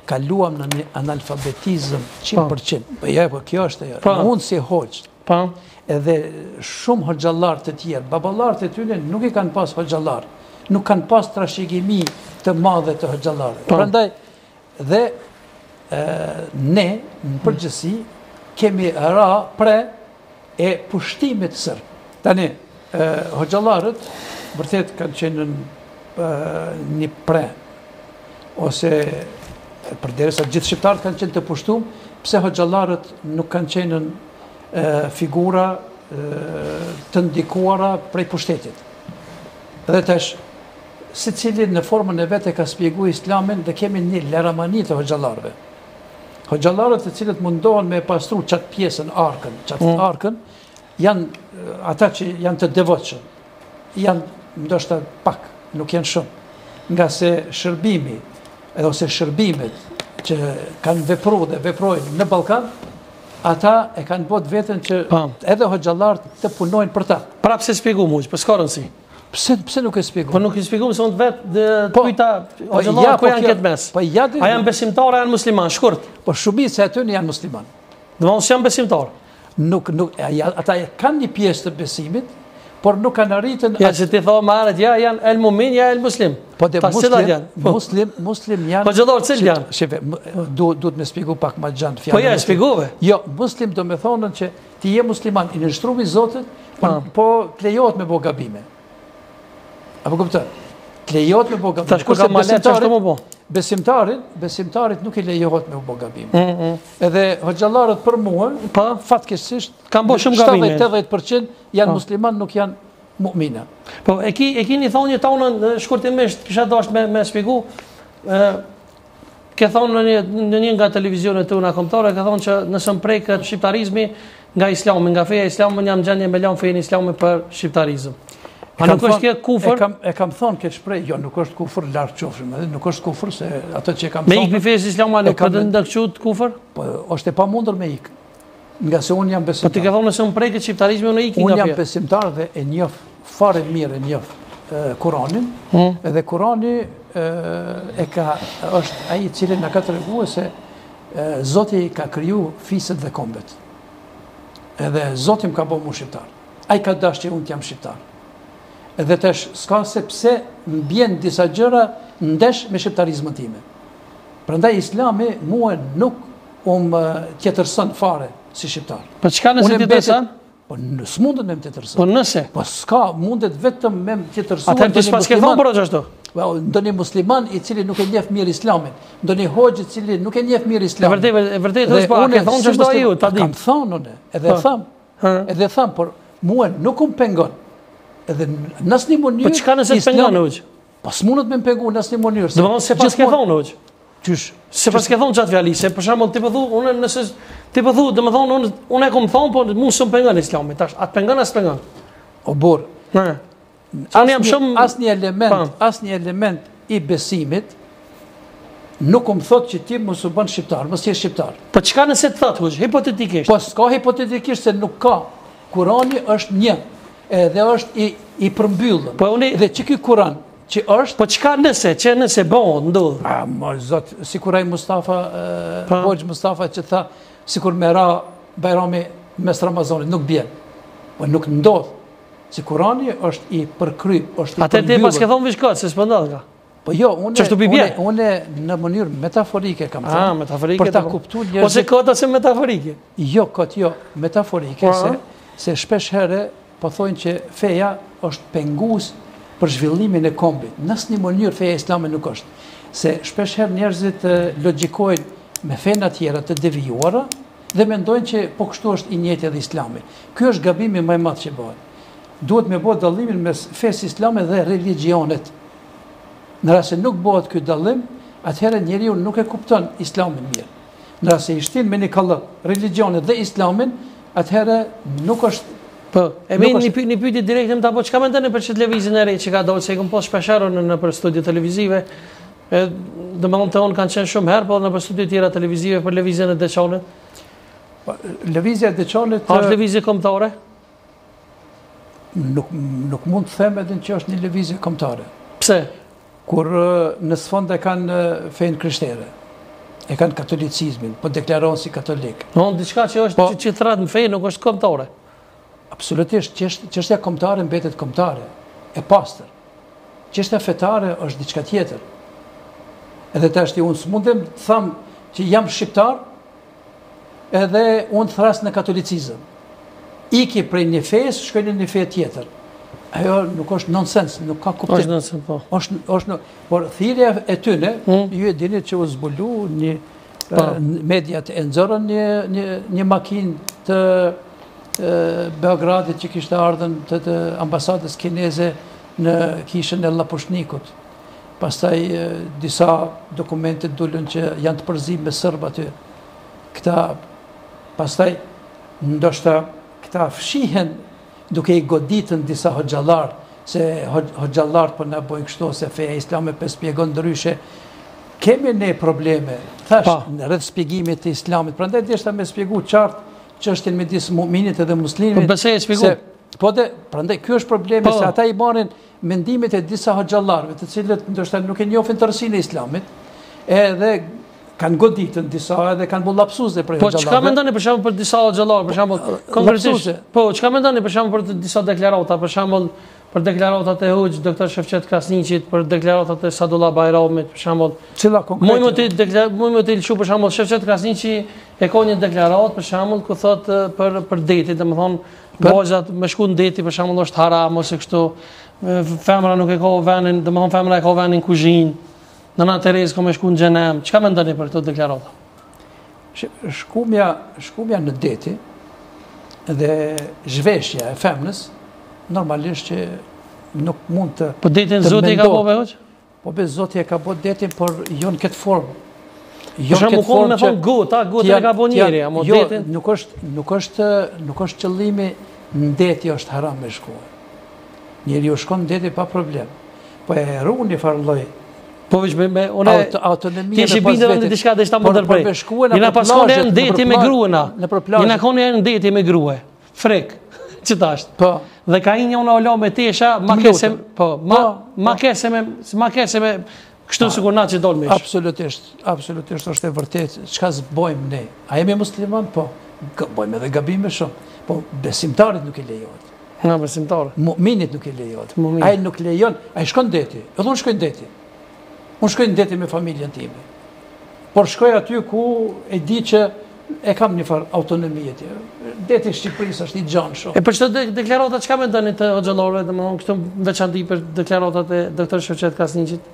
kaluam në një analfabetizëm 100%. Po kjo është unë si hoqë. Edhe shumë hoxhallar të tjerë, baballarët e tyre nuk i kanë pas hoxhallar, nuk kanë pas trashëgimi të madhe të hoxhallarëve. Prandaj dhe ne në përgjithësi kemi ra pre e pushtimit sërb. Tani hoxhallarët vërtet kanë qenë një pre ose përderisa gjithë shqiptarët kanë qenë të pushtuar, pse hoxhallarët nuk kanë qenë figura të ndikuara prej pushtetit. Dhe tash, secili në formën e vetë ka shpjeguar Islamin dhe kemi një laramani të hoxhallarëve. Hoxhallarët të cilët mundohen me pastru çat pjesën arkën, janë ata që janë të devotshëm. Janë ndoshta pak, nuk janë shumë. Nga se shërbimi ose shërbimet që kanë vepruar dhe veprojnë në Ballkan, ata e kanë bot vetën që edhe hoxhallarët të punojnë për ta. Pra pse shpjegum hoq, për s'ka rëndësi. Pse nuk e shpjegum? Po nuk e shpjegum se unë vetë dhe pyeta hoxhallarët ku janë këtë mes. A janë besimtarë, a janë musliman, shkurt? Po shumica e tyre janë musliman. Do të thonë janë besimtarë. Ata kanë një pjesë të besimit, por nuk kanë arritën... Ja, që ti thonë marët, ja, janë el mumin, ja, el muslim. Po dhe muslim janë... Po gjithorë, cilë janë? Shefe, duhet me shpjegu pak ma gjanë fjallë. Po ja, shpjeguve. Jo, muslim do me thonën që ti je musliman, i nështrumi Zotit, po të lejohet me bo gabime. Apo këpëtë? Të lejohet me bo gabime. Tash kur ka malet që ashtu më bo? Besimtarit nuk i lejohet me bo gabime. Edhe hoxhallarët për mua, fatkesisht, kanë bo shumë gabime. 70-80% janë musliman, nuk janë mu'mina. Po, e kini thonë një tonën, shkurtimisht, kisha dashur me shpjegu, ke thonë në një nga televizionet të una kombëtare, ke thonë që nëse më preket shqiptarizmi nga islami, nga feja islami, jam gjendje me lanë fejnë islami për shqiptarizëm. A nuk është kjo kufër? E kam thonë këtë shprej, jo, nuk është kufër lartë qofshëm, nuk është kufër se ato që e kam thonë... Me ikë për fejës islama nuk për ndëkqut kufër? Po, është e pa mundur me ikë. Nga se unë jam besimtar. Po ti ke thonë nëse më preket shqiptarizmi, unë ikë nga feja. Unë jam besimtar dhe e njoh fare mirë, e njoh Kuranin, edhe Kurani është ai i cili na ka treguar se Zoti ka kriju fiset dhe kombet. Edhe Zoti më ka bëu mua shqiptar. Ai ka dashur që unë të jam shqiptar. Edhe tash s'ka se pse mbjen disa gjëra ndesh me shqiptarizmën time. Prandaj Islami mua nuk tjetërson fare si shqiptar. Po çka nëse tjetërson? Po s'mundet me më tjetërson. Po nëse? Po s'ka, mundet vetëm me më tjetërson. Atëherë ti s'pas ke thonë për ashtu. Ndonjë musliman i cili nuk e njeh mirë Islamin, ndonjë hoxh i cili nuk e njeh mirë Islamin. E vërtet është po, ke thonë ç'është ai, ta di. Kam thonë unë, edhe tham, por mua nuk më pengon. Edhe në asnjë mënyrë. Po çka nëse të pengon hoq? Po s'mundet me pengu në asnjë mënyrë. Do të thonë se pas ke thonë hoq. Qysh? Se pas ke thonë gjatë fjalës, se për shembull ti po thu, unë nëse ti po thu, do të thonë unë e kam thonë, po mua s'm pengon Islami. Tash, atë pengon as pengon. O burr. Unë jam shumë asnjë element i besimit nuk më thot që ti mos u bën shqiptar, mos je shqiptar. Po çka nëse të thot hoq, hipotetikisht? Po s'ka hipotetikisht se nuk ka. Kurani është një. Edhe është i përmbyllur. Dhe që ky Kur'an që është... Po çka nëse bëhet, ndodh? Ma zot, sikur ai Mustafa, Hoxh Mustafa që tha, sikur me ra Bajrami mes Ramazanit, nuk bjen. Po nuk ndodh. Si Kurani është i përkry, është i përmbyllur. Atë ti pas ke thonë veç kot, se s'po ndodh ka. Po jo, unë në mënyrë metaforike kam thënë. Metaforike. Për ta kuptuar njerëzit. Ose kot ose metaforike? Jo, kot jo, metaforike se shpesh herë po thonë që feja është pengues për zhvillimin e kombit. Në asnjë mënyrë feja islame nuk është. Se shpesh herë njerëzit logjikojnë me fena tjera të devijuara dhe mendojnë që po kështu është i njëjti edhe Islami. Ky është gabimi më i madh që bëhet. Duhet me bëhet dallimin mes fesë islame dhe religionet. Në rast se nuk bëhet ky dallim, atëherë njeriu nuk e kupton Islamin mirë. Në rast se i shtin me një kallëp religionet dhe Islamin, atëherë nuk është. Po, e me një pyetje direkte më ta po çka mendoni për çet lëvizjen e re që ka dalë, se e kam pas shpeshherë në për studio televizive. Domethënë tonë kanë qenë shumë herë, po në për studio tjera televizive për lëvizjen e Deçanit. Lëvizja e Deçanit është lëvizje kombëtare? Nuk mund të them edhe që është një lëvizje kombëtare. Pse? Kur në sfond e kanë fenë krishtere. e kanë katolicizmin, po deklarohen si katolik. Diçka që është që thret në fe nuk është kombëtare. Absolutisht, çështja kombëtare mbetet kombëtare, e pastër. Çështja fetare është diçka tjetër. Edhe tash unë s'mundem të them që jam shqiptar, edhe unë thras në katolicizëm. Iki prej një fesë, shkoj në një fe tjetër. Ajo nuk është nonsens, nuk ka kuptim. Është nonsens, po. Por thirrja e tyne, ju e dini që u zbulu mediat e nxorën një makinë të Beogradit që kishte ardhën të ambasadës kineze në kishën e Lapushnikut. Pastaj disa dokumente dulën që janë të përzim me sërbë aty. Pastaj ndoshta këta fshihen duke i goditën disa hoxhallar, se hoxhallarët po na bojnë kështu, se feja islame po shpjegon ndryshe. Kemi ne probleme, thash, në rreth shpjegimit të islamit. Prandaj deshta me shpjegu qartë çështjen midis mu'minit edhe muslimit. Po besoj e shpjegoj. Prandaj ky është problemi, se ata i marrin mendimet e disa hoxhallarëve, të cilët ndoshta nuk e njohin tërësinë e islamit, edhe kanë goditën disa edhe kanë bërë lapsuze për hoxhallarë. Po çka mendoni për shembull për disa hoxhallarë, për shembull, konkretisht? Po çka mendoni për shembull për disa deklarata, për shembull për deklaratat e Hoxh Doktor Shefqet Krasniqit, për deklaratat e Sadullah Bajramit, për shembull. Cila konkrete? Më të lëshu për shembull Shefqet Krasniqi e ka një deklaratë për shembull ku thotë për detin, domethënë vajzat me shku në deti për shembull është haram ose kështu. Femra nuk e ka vënë, domethënë femra e ka vënë në kuzhinë. Nëna Terezë ka me shku në xhenem. Çka mendoni për këto deklarata? Shkumja në deti dhe zhveshja e femnës normalisht që nuk mund të po detin Zoti ka bëu hoç? Po be Zoti e ka bëu detin, por jo në këtë formë. Jo në këtë formë që gota e ka bëu njëri, ama detin nuk është qëllimi në deti është haram me shkuar. Njeriu shkon në deti pa problem. Po e rrun një farë lloj. Po veç me autonomia. Ti je bindur në diçka që ta më ndërprej. Jena paskonë në deti me gruana. Jena konë në deti me grua. Frek. Që tash. Po. Dhe ka një ona ola me tesha, ma kese me kështu sikur na që dol mish. Absolutisht është e vërtetë. Çka zbojmë ne? A jemi musliman? Po. Bëjmë edhe gabime shumë. Po besimtarit nuk i lejohet. Na besimtar. Mu'minit nuk i lejohet. Ai nuk lejon, ai shkon deti. Edhe unë shkoj në deti. Unë shkoj në deti me familjen time. Por shkoj aty ku e di që e kam një farë autonomie tjetër. Deti i Shqipërisë është i gjanë shumë. E për çdo deklarata çka mendoni të hoxhallarëve, domethënë këto veçanti për deklaratat e Doktor Shefqet Krasniqit?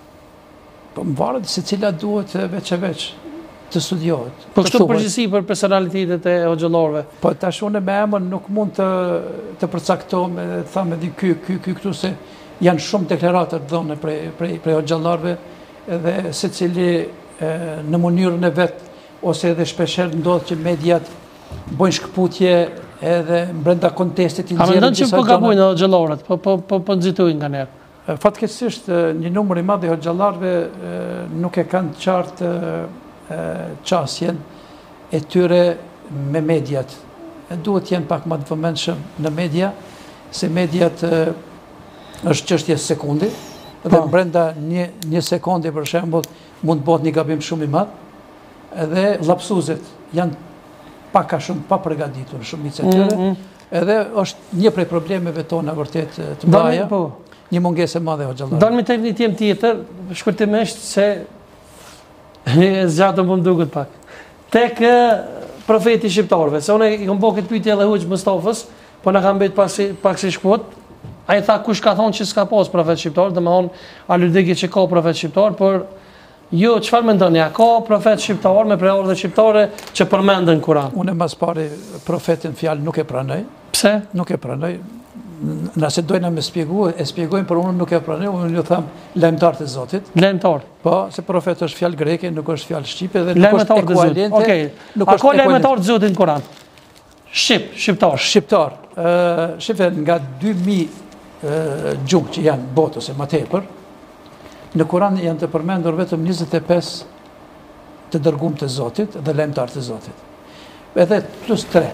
Po më varet se cila duhet veç të studiohet. Po kështu përgjithësi për personalitetet e hoxhallarëve. Po tash unë me emër nuk mund të përcaktoj me të them edhe ky këtu se janë shumë deklarata të dhëna prej hoxhallarëve, edhe secili në mënyrën e vet, ose edhe shpeshherë ndodh që mediat bojnë shkputje edhe brenda kontestit i nxjerrin. A mendon që po gabojnë hoxhallarët, po nxitojnë nganjëherë? Fatkeqësisht një numër i madh i hoxhallarëve nuk e kanë qartë qasjen e tyre me mediat. Duhet jenë pak më të vëmendshëm në media, se mediat është çështje sekundi, dhe brenda një sekundi për shembull mund të bëhet një gabim shumë i madh, edhe lapsuzet janë pak a shumë pa përgatitur shumica e tyre, edhe është një prej problemeve tona vërtet të mëdha, një mungesë e madhe hoxhallarëve. Dalmi tek një temë tjetër, shkurtimisht se zgjatëm po më duket pak. Tek profeti shqiptarëve, se unë i kam bërë këtë pyetje edhe Hoxh Mustafës, po na ka mbet pak si shkput. Ai tha kush ka thonë që s'ka pas profet shqiptar, domethënë aludegje që ka profet shqiptar, por jo, çfarë mendoni? A ka profet shqiptar me preordhë shqiptare që përmenden në Kur'an? Unë mas pari profetin fjalë nuk e pranoj. Pse? Nuk e pranoj. Nëse dojnë me shpjegojnë, por unë nuk e pranoj, unë ju tham lajmtar të Zotit. Lajmtar. Po, se profet është fjalë greke, nuk është fjalë shqipe dhe nuk është ekuivalente. Okej. A ka lajmtar të Zotit në Kur'an? Shqiptar. Shqiptar. Shqipe nga 2000 gjuhë që janë botë ose më tepër, në Kur'an janë të përmendur vetëm 25 të dërguar të Zotit dhe lajmtar të Zotit. Edhe plus 3.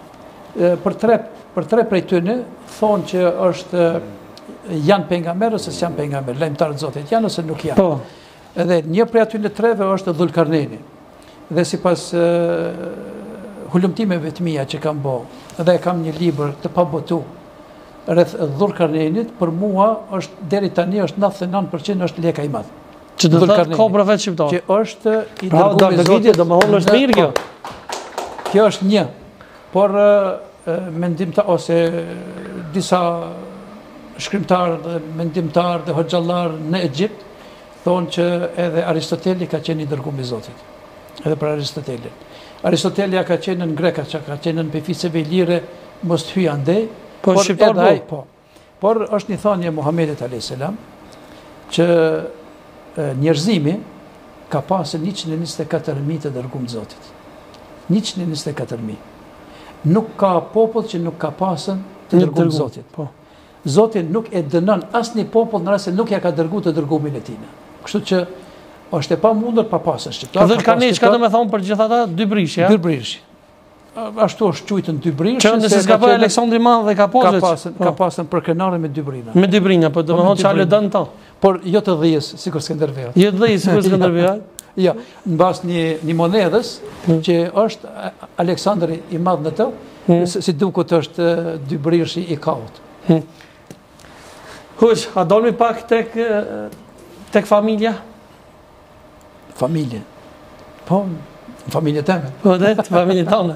Për 3 prej tyre thonë që janë pejgamber ose s'janë pejgamber, lajmtar të Zotit janë ose nuk janë. Po. Edhe një prej atyre 3-ve është Dhulkarneni. Dhe sipas hulumtimeve të mia që kam bë, dhe kam një libër të pabotu rreth Dhulkarneinit, për mua është deri tani është 99% është leka i madh. Që do të thotë ka profet shqiptar. Që është i dërguar i Zotit, domethënë është mirë kjo. Kjo është një, por mendimtar ose disa shkrimtarë dhe mendimtarë dhe hoxhallar në Egjipt thonë që edhe Aristoteli ka qenë i dërguar i Zotit. Edhe për Aristotelin. Aristotelia ka qenë në Greka, që ka qenë në pefiseve lire, mos të hyj andej. Po shqiptar po. Por është një thënie e Muhamedit alayhis salam që njerëzimi ka pasur 124.000 të dërguar të Zotit. 124.000. Nuk ka popull që nuk ka pasur të dërguar të Zotit. Po. Zoti nuk e dënon asnjë popull në rast se nuk ja ka dërguar të dërguarin e tij. Kështu që është e pamundur pa pasur shqiptar. Çka do të thonë për gjithë ata dy brish, ja? Dy brish. Ashtu është quajtur dy brish. Që nëse s'ka bërë Aleksandri i Madh dhe ka pasur. Ka pasur për krenare me dy brina. Me dy brina, po domethënë çfarë dën ta. Por jo të dhijës, sikur Skënderbeu. Jo të dhijës, sikur Skënderbeu. Jo, mbas një monedhës që është Aleksandri i Madh në të, si duket është dy brishi i kaut. Hush, a dolmi pak tek familja? Familje. Po, familje teme. Po, dhe, familje teme.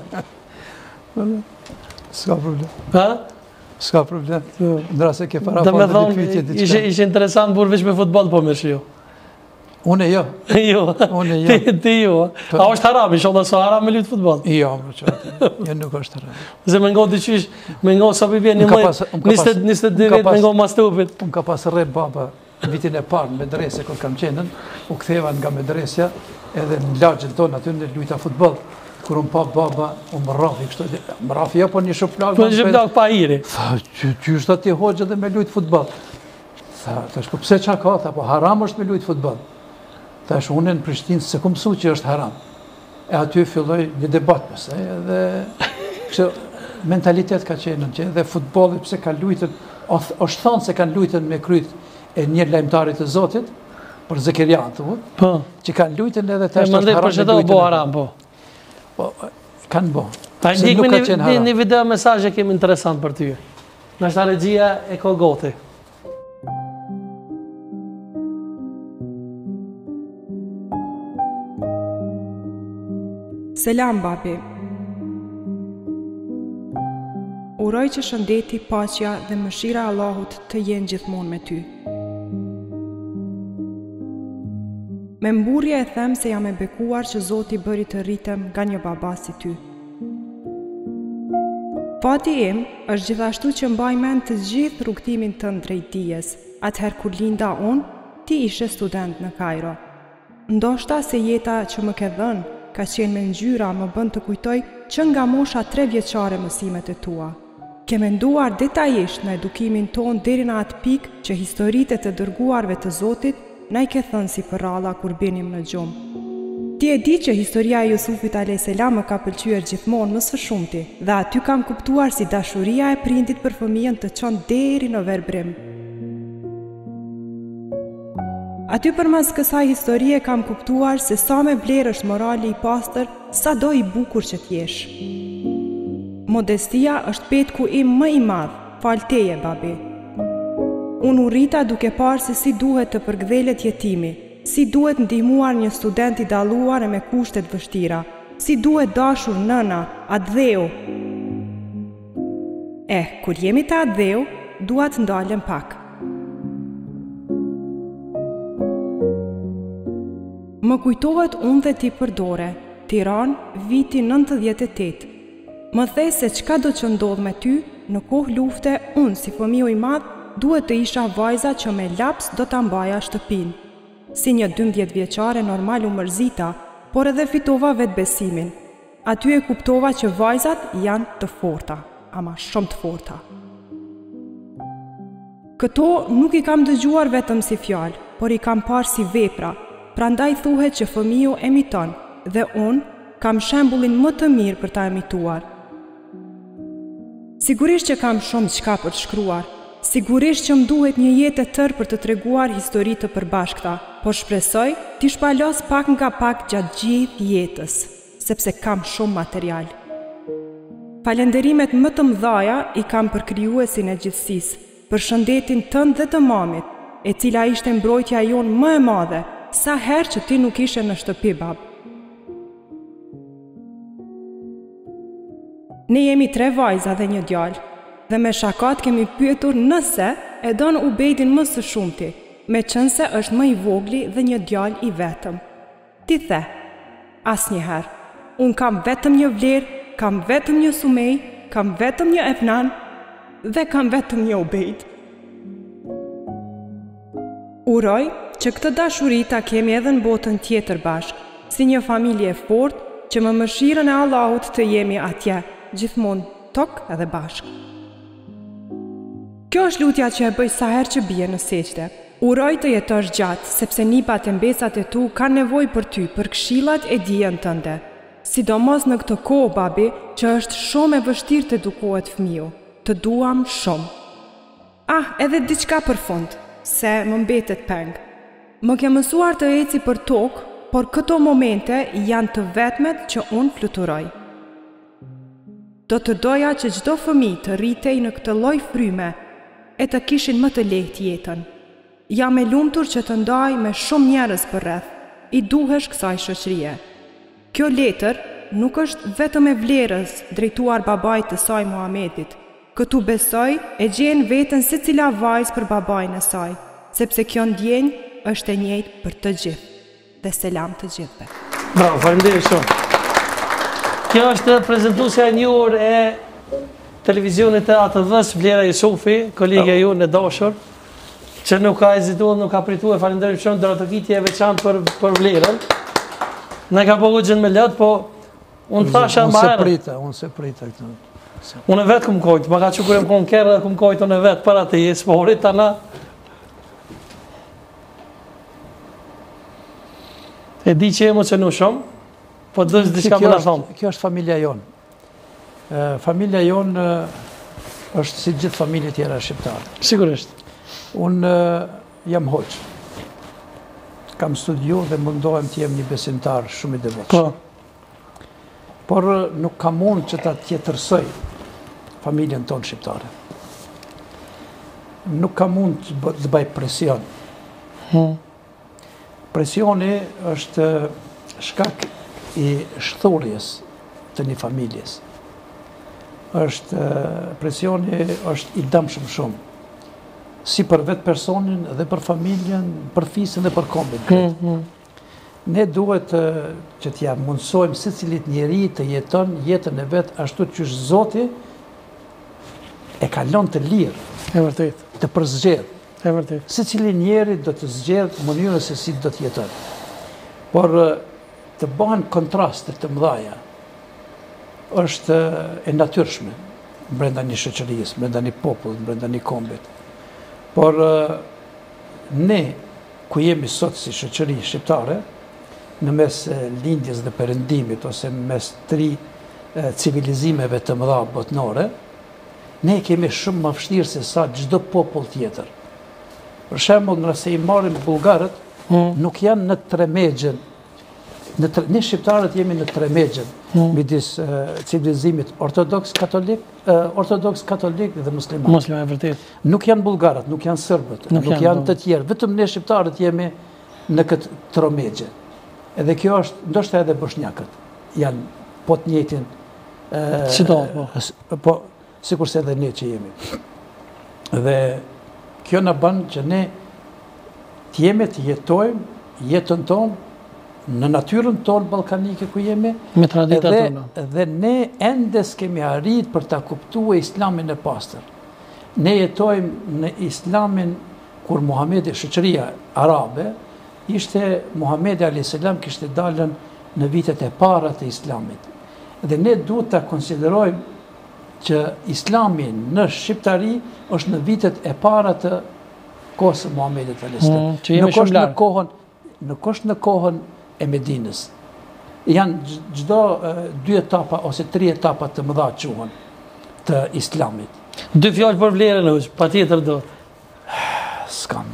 S'ka problem. Ha? S'ka problem. Ndra se ke para dhe me thonë, ishe interesant burë veç me futbol, po mërshë jo. Une jo. Jo. Une jo. Ti jo. A është haram, isho dhe so haram me lutë futbol? Jo, më qëtë. Jo, nuk është haram. Se me ngo të qysh, me ngo sa për vjen një mëjtë, 22 vetë me ngo mastupit. Unë ka pas rre baba vitin e parë në medrese, kër kam qenën, u ktheva nga medresja, edhe në lagjën tonë aty në lujta futbol. Kër unë pa baba, unë më rafi, kështu, më rafi jo, po një shuplak. Po një shuplak pa iri. Tha, që është ati hoqë dhe me lujtë futbol. Tha, po pse qa ka, tha, po haram është me lujtë futbol. Tha, është unë në Prishtinë, se ku mësu që është haram. E aty filloj një debat mëse, edhe kështu, mentalitet ka qenë që edhe futbolit, pse ka lujtën, është thonë se kanë lujtën me kryt e një lajmtarit të Zotit, për Zekerian të vëtë, që kanë lujtën edhe të është haram me lujtën e haram, po. Po, kanë bo. Ta ndikmi një video mesazhe kemi interesant për ty. Nashta regjia e Kogoti. Selam, babi. Uroj që shëndeti, paqja dhe mëshira Allahut të jenë gjithmonë me ty. Me mburje e them se jam e bekuar që Zoti bëri të rritem nga një baba si ty. Fati im është gjithashtu që mbaj mend të gjithë rrugtimin tënd drejt dijes. Atëherë kur linda unë, ti ishe student në Kairo. Ndoshta se jeta që më ke dhënë ka qenë me ngjyra më bën të kujtoj që nga mosha 3 vjeçare mësimet e tua. Ke menduar detajisht në edukimin ton deri në atë pikë që historitë e të dërguarve të Zotit na i ke thënë si për ralla kur binim në gjumë. Ti e di që historia e Jusufit a.s. më ka pëlqyer gjithmonë më së shumti dhe aty kam kuptuar si dashuria e prindit për fëmijën të çon deri në verbrim. Aty përmes kësaj historie kam kuptuar se sa me vlerë është morali i pastër, sa do i bukur që t'jesh. Modestia është petku im më i madh, fal teje, babi. Unë u rrita duke parë se si duhet të përgdhelet jetimi, si duhet ndihmuar një student i dalluar e me kushtet vështira, si duhet dashur nëna, atdheu. Kur jemi të atdheu, dua të ndalem pak. Më kujtohet unë dhe ti për dore, Tiranë, viti 98. Më thej se çka do që ndodh me ty, në kohë lufte, unë si fëmiu i madh, duhet të isha vajza që me laps do ta mbaja shtëpinë. Si një 12 vjeçare normal u mërzita, por edhe fitova vetë besimin. Aty e kuptova që vajzat janë të forta, ama shumë të forta. Këto nuk i kam dëgjuar vetëm si fjalë, por i kam parë si vepra, prandaj thuhet që fëmiu emiton dhe unë kam shembullin më të mirë për ta emituar. Sigurisht që kam shumë çka për të shkruar, sigurisht që më duhet një jetë e tërë për të treguar histori të përbashkëta, por shpresoj t'i shpalos pak nga pak gjatë gjithë jetës, sepse kam shumë material. Falenderimet më të mëdhaja i kam për krijuesin e gjithësisë, për shëndetin tënd dhe të mamit, e cila ishte mbrojtja jonë më e madhe, sa herë që ti nuk ishe në shtëpi, bab. Ne jemi 3 vajza dhe 1 djalë, dhe me shakat kemi pyetur nëse e don Ubejdin më së shumti, me qënse është më i vogli dhe 1 djalë i vetëm. Ti the, asnjëherë, unë kam vetëm 1 vlerë, kam vetëm 1 Sumej, kam vetëm 1 Efnan dhe kam vetëm 1 Ubejd. Uroj që këtë dashuri ta kemi edhe në botën tjetër bashkë, si një familje e fortë që me mëshirën e Allahut të jemi atje, gjithmonë tokë edhe bashkë. Kjo është lutja që e bëj sa herë që bie në seqde. Uroj të jetosh gjatë, sepse nipat e mbesat e tu kanë nevojë për ty, për këshillat e dijen tënde. Sidomos në këtë kohë, babi, që është shumë e vështirë të edukohet fëmiu. Të duam shumë. Edhe diçka për fund, se më mbetet peng. Më ke mësuar të eci për tokë, por këto momente janë të vetmet që unë fluturoj. Do të doja që çdo fëmijë të rritej në këtë lloj fryme e të kishin më të lehtë jetën. Jam e lumtur që të ndaj me shumë njerëz për rreth. I duhesh kësaj shoqërie. Kjo letër nuk është vetëm e vlerës drejtuar babait të saj Muhamedit. Këtu besoj e gjen veten secila vajzë për babain e saj, sepse kjo ndjenjë është e njëjtë për të gjithë. Dhe selam të gjithëve. Bravo, faleminderit shumë. Kjo është prezantuesja e njohur e televizionit të ATV-s, Vlera Jusufi, kolegja ju në dashur, që nuk ka hezituar, nuk ka prituar. Faleminderit shumë, dorëtokitje e veçantë për Vlerën. Ne ka po gjën me lot, po unë thasha më herët. Unë se prita këtë. Unë vetë kum kojt, më ka që kur e më konë kërë dhe kum kojt unë vetë para të sportit, tana. E di që emocionu shumë, po dësë diçka më në thonë. Kjo është familja jonë. Familja jonë është si gjithë familje tjera shqiptarë. Sigurisht. Unë jam hoqë. Kam studiu dhe mundohem të jem një besimtar shumë i devotshëm. Por nuk kam mund që ta tjetërsoj familjen tonë shqiptare. Nuk kam mund të bëj presion. Presioni është shkak i shthurjes të një familjes. Presioni është i dëmshëm shumë. Si për vetë personin dhe për familjen, për fisin dhe për kombin. Ne duhet që t'ja mundsojmë si cilit njeri të jeton jetën e vetë ashtu që Zoti e kalon të lirë. E vërtet. Të përzgjedh. E vërtet. Si cili njeri do të zgjedh mënyrën se si do të jeton. Por të bëhen kontraste të mëdhaja është e natyrshme brenda një shoqërisë, brenda një popullit, brenda një kombit. Por ne, ku jemi sot si shoqëri shqiptare, në mes lindjes dhe perëndimit, ose mes 3 civilizimeve të mëdha botnore, ne kemi shumë më vështirë se sa çdo popull tjetër. Për shembull, nëse i marrim bullgarët, nuk janë në tremegjen. Ne shqiptarët jemi në tremegjen midis civilizimit ortodoks katolik dhe musliman. Musliman, e vërtet. Nuk janë bullgarët, nuk janë serbët, nuk janë të tjerë. Vetëm ne shqiptarët jemi në këtë tremegje. Edhe kjo është, ndoshta edhe bosnjakët janë po të njëjtin po sikurse edhe ne që jemi. Dhe kjo na bën që ne të jemi të jetojmë jetën tonë në natyrën tonë ballkanike ku jemi, me traditat tona. Dhe ne ende s'kemi arrit për ta kuptuar Islamin e pastër. Ne jetojmë në Islamin kur Muhamedi, shoqëria arabe, Muhamedi a.s. kishte dalën në vitet e para të Islamit. Dhe ne duhet ta konsiderojmë që Islami në Shqiptari është në vitet e para të kohës së Muhamedit a.s. Nuk është në kohën e Medinës. Janë çdo 2 etapa ose 3 etapa të mëdha quhen të Islamit. 2 fjalë për Vlerën, patjetër do. Skam.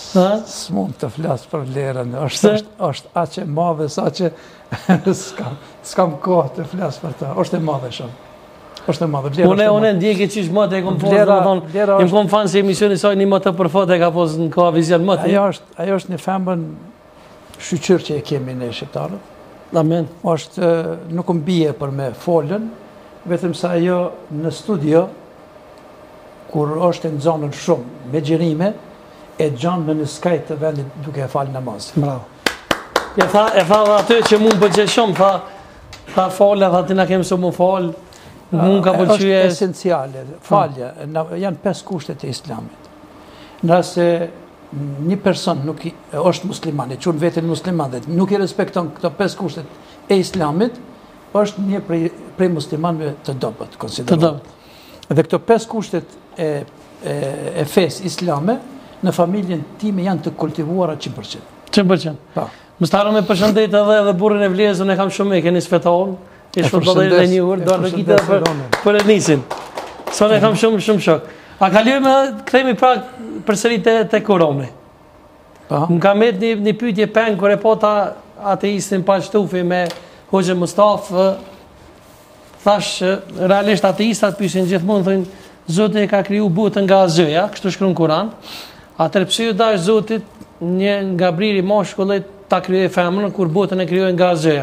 S'mund të flas për vlerën, është aq e madhe sa që s'kam kohë të flas për ta. Është e madhe shumë. Është e madhe. Unë ndjek që më të kom fol, domethënë, jam kom fan se emisioni saj një më të përfat e ka pos në ka vizion më të. Ajo është një femër shqyqyr që e kemi ne shqiptarët. Amen. Nuk më bie për me folën, vetëm sa ajo në studio, kur është e nxanën shumë me gjerime, e gjanë në skajt të vendit duke e falë namaz. Bravo. E tha aty që mund përgjë shumë, tha falë, tha ti na kemë së mu falë, mund ka përqyje... është esenciale, falja, janë 5 kushtet e islamit. Nëse një person nuk është musliman, e qunë vetën musliman dhe nuk i respekton këto 5 kushtet e islamit, është një prej muslimanve të dobët, konsiderohet. Dhe këto 5 kushtet e fes islame, në familjen time janë të kultivuara 100%. 100%. Më starë me përshëndet edhe burrin e vlezën e kam shumë e keni sfetohon, e shpërdojnë dhe një urë, dorë në kitë për e nisin. Sone kam shumë shok. A kalujem këthejmi pra përsëri të koroni. Më ka met një pytje pengë, kër e po ta ateistin pa shtufi me Hoxhe Mustafë, thash, realisht ateistat pysin gjithmonë, thënë, Zotë e ka kriju botën nga zëja, kështu shkru në Kuran, atër pse ju dash Zotit një nga briri mashkullit ta kryoj femrën, kur botën e kryoj nga zëja.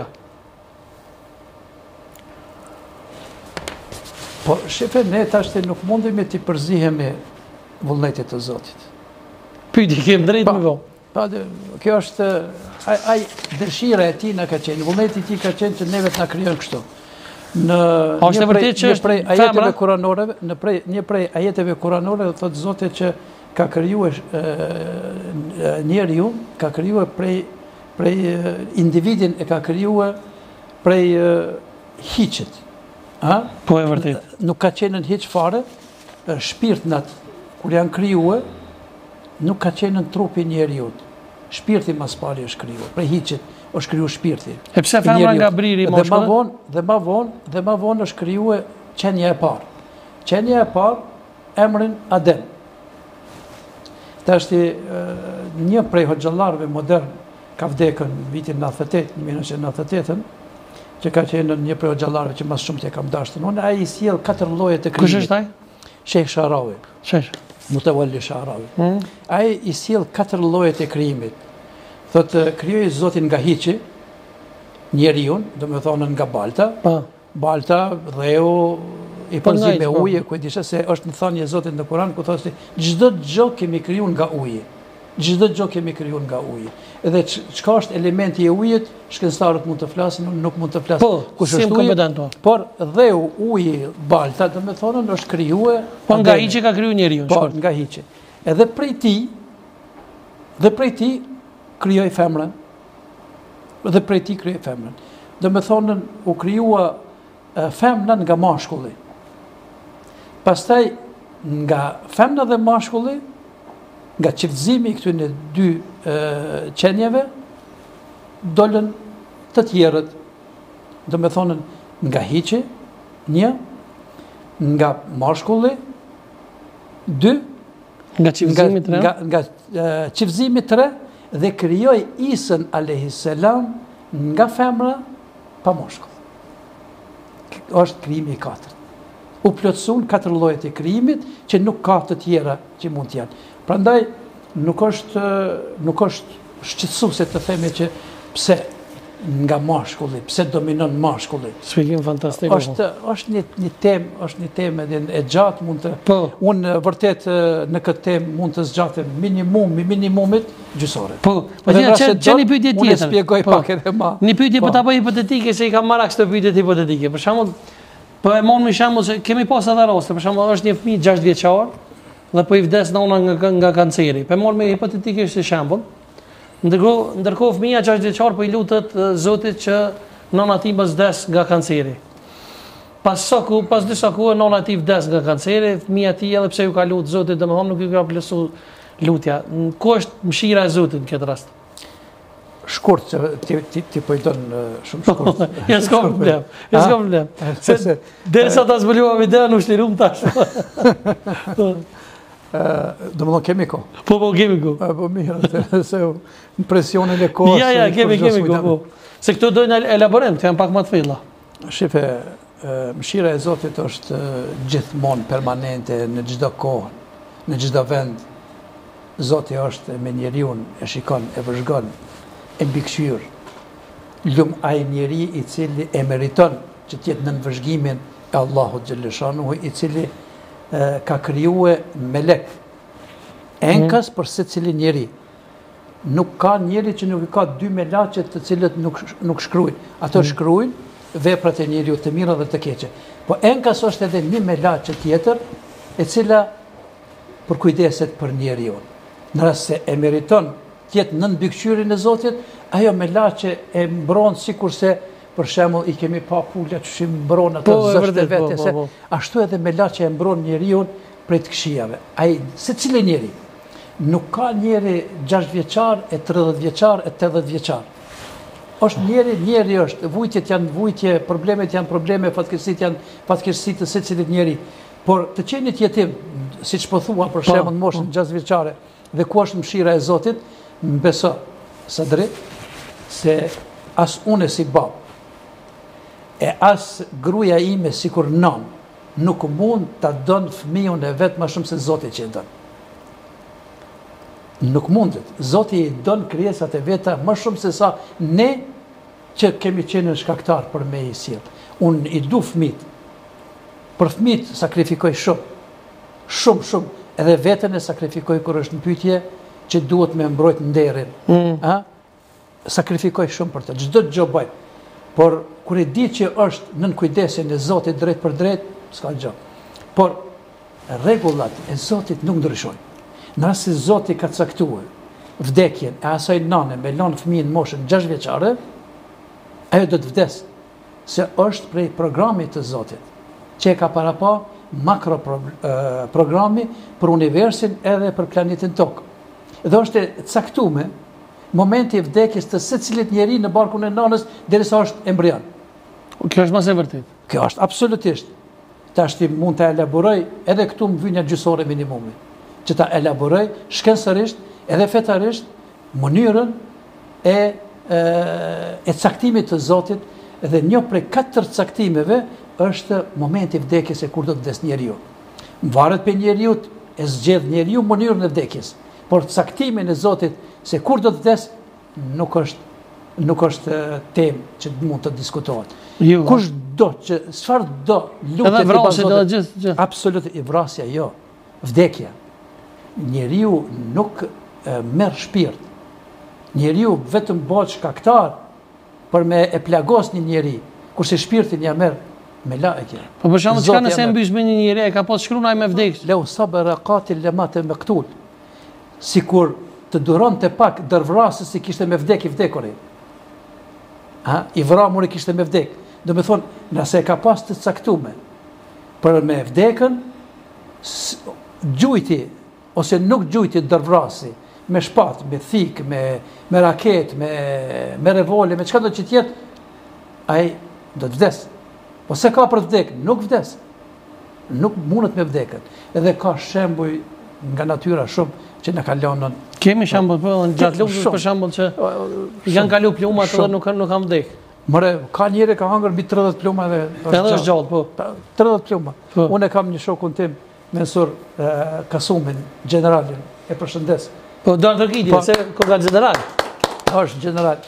Po, shefe, ne tashte nuk mundemi t'i përzihemi vullnetit të Zotit. Pyti, kemë drejt me vo. Kjo është, aj dëshira e ti në ka qenë, vullnetit ti ka qenë që neve t'na kryon kështu. Një prej ajeteve kuranore thotë Zoti që ka krijuar njeriu, ka krijuar prej individin e ka krijuar prej hiçit. Po e vërtet. Nuk ka qenë në hiç fare, shpirtnat kur janë krijuar nuk ka qenë në trupin njeriu. Shpirti mas pari është krijuar, prej hiçit është kriju shpirti. E pse femra nga briri moshkullit? Dhe ma vonë është kriju qenja e parë. Qenja e parë, emrin Adem. Tashti një prej hoxhallarëve modern ka vdekën në vitin 98, në 1998, që ka qenë një prej hoxhallarëve që mas shumë të kam dashtën. Unë ai i sjell 4 lloje të krijimit. Kush është ai? Sheikh Sharawi. Sheikh Mutawalli Sharawi. Ai i sjell 4 lloje të krijimit. Thotë, krijoi Zotin nga hiçi, njeriun, do me thonë nga balta, balta, dheu, i përzi me uje, ku e dishe se është në thënie Zotit në Kuran, ku thotë se çdo gjë kemi krijuar nga uji. Çdo gjë kemi krijuar nga uji. Edhe çka është elementi i ujit, shkencëtarët mund të flasin, nuk mund të flasin. Po, si kompetent. Por dheu, uji, balta, do me thonë është krijuar. Po nga hiçi ka krijuar njeriun. Po, nga hiçi. Edhe prej ti krijoi femrën, dhe prej ti krijoi femrën. Do me thonën, u krijua femna nga mashkulli. Pastaj, nga femna dhe mashkulli, nga çiftëzimi i këtyre dy qenjeve, dolën të tjerët. Do me thonën, nga hiçi, një, nga mashkulli, 2, nga çiftëzimi 3, nga çiftëzimi 3, dhe krijoi Isën a.s. nga femra pa mashkull. Është krijimi i 4. U plotësuan 4 llojet e krijimit që nuk ka të tjera që mund të janë. Prandaj nuk është shqetësuese të themi që pse nga mashkulli, pse dominon mashkulli. Shpjegim fantastik. Është një temë e gjatë, mund të unë vërtet në këtë temë mund të zgjatem minimumit gjysore. Po, që një pyetje tjetër. Unë shpjegoj pak edhe më. Një pyetje po ta bëj hipotetike se I kam marrë këtë pyetje hipotetike. Për shembull, po e marr në shembull se kemi pas edhe raste, për shembull është një fëmijë 6 vjeçar dhe po I vdes nona nga kanceri. Po marr me hipotetikisht si shembull. Ndërkohë fëmija 6 vjeçar po I lutet Zotit që nona ti mos vdes nga kanceri. Pas disa kohë nona ti vdes nga kanceri, fëmija ti edhe pse ju ka lutë Zotit, domethënë nuk ju ka plotsu lutja. Ku është mëshira e Zotit në këtë rast? Shkurt, ti po I don shumë shkurt. Ja s'ka problem. Derisa ta zbuluam ideën u shlirum tash. Do më thonë kemi ko. Po, kemi ko. Po mirë, se në presionin e kohës. Ja, kemi ko, po. Se këtu dojnë elaborim, të janë pak më të filla. Shife, mëshira e Zotit është gjithmonë permanente në çdo kohë, në çdo vend. Zoti është me njeriun, e shikon, e vëzhgon, e mbikëqyr. Lum ai njeri i cili e meriton që tjetë në nënvëzhgimin e Allahut Gjellëshanuhu, i cili ka krijuar melek. Enkas për secili njeri. Nuk ka njeri që nuk ka dy melaçe të cilët nuk shkruajnë. Ato shkruajnë veprat e njeriu të mira dhe të keqe. Po enkas është edhe një melaçe tjetër e cila për kujdeset për njeriu. Në rast se e meriton tjetë në mbikëqyrjen e Zotit, ajo melaçe e mbron sikurse për shembull i kemi pa pula që mbron ato zështë vetë se ashtu edhe melaçe e mbron njeriu prej të këqijave. Ai secili njeri nuk ka njeri 6 vjeçar, e 30 vjeçar, e 80 vjeçar. Është njeri është, vujtjet janë vujtje, problemet janë probleme, fatkeqësitë janë fatkeqësitë të secilit njeri. Por të qenit jetim, siç po thua për shembull në moshën 6 vjeçare, dhe ku është mëshira e Zotit, më beso së drejt se as unë si bab e as gruaja ime sikur nën nuk mund ta don fëmijën e vet më shumë se Zoti që e don. Nuk mundet. Zoti i don krijesat e veta më shumë se sa ne që kemi qenë shkaktar për me i sjell. Unë i du fëmijët. Për fëmijët sakrifikoj shumë, edhe veten e sakrifikoj kur është në pyetje që duhet me mbrojt nderin. Sakrifikoj shumë për të, çdo gjë bëj. Por kur e di që është nën kujdesin e Zotit drejt për drejt, s'ka gjë. Por rregullat e Zotit nuk ndryshojnë. Në rast se Zoti ka caktuar vdekjen e asaj nane me lënë fëmijën moshën 6 vjeçare, ajo do të vdes, se është prej programit të Zotit, që e ka parapa makro programi për universin edhe për planetin tokë. Dhe është e caktuar momenti i vdekjes të secilit njeri në barkun e nanës derisa është embrion. Kjo është mas e vërtet. Kjo është absolutisht. Tash ti mund ta elaboroj edhe këtu më vjen gjysore minimumi, që ta elaboroj shkencërisht edhe fetarisht mënyrën e caktimit të Zotit, dhe një prej 4 caktimeve është momenti i vdekjes e kur do të vdes njeriu. Varet pe njeriu, e zgjedh njeriu mënyrën e vdekjes, por caktimin e Zotit se kur do të vdes nuk është temë që mund të diskutohet. Kush do që çfarë do lutet edhe vrasja do gjithë. Absolutisht, i vrasja jo, vdekja. Njeriu nuk merr shpirt. Njeriu vetëm bëhet shkaktar për me e plagos një njeri, kurse shpirtin ja merr me lajke. Po për shembull çka nëse mbysh me një njeri e ka pas shkruar ai me vdekje. Leu sabra qatil lama te maqtul. Sikur të duronte pak dërvrasës si kishte me vdek i vdekurin. I vramuri kishte me vdek. Do me thonë, nëse ka pas të caktume për me vdekën, gjujti, ose nuk gjujti dërvrasi, me shpat, me thik, me raket, me revole, me qka do që tjetë, ai do të vdes. Po se ka për të vdek, nuk vdes. Nuk mundet me vdekën. Edhe ka shembuj nga natyra shumë që në kalonën. Kemi shembull po gjatë luftës për shembull që janë kalu plumat edhe nuk kanë vdek. More, ka njëri ka hangër mbi 30 pluma dhe është gjallë, po. 30 pluma. Unë e kam një shokun tim, Mensur Kasumin, generalin, e përshëndes. Po, do në tërkitje, se ko ka general? është general,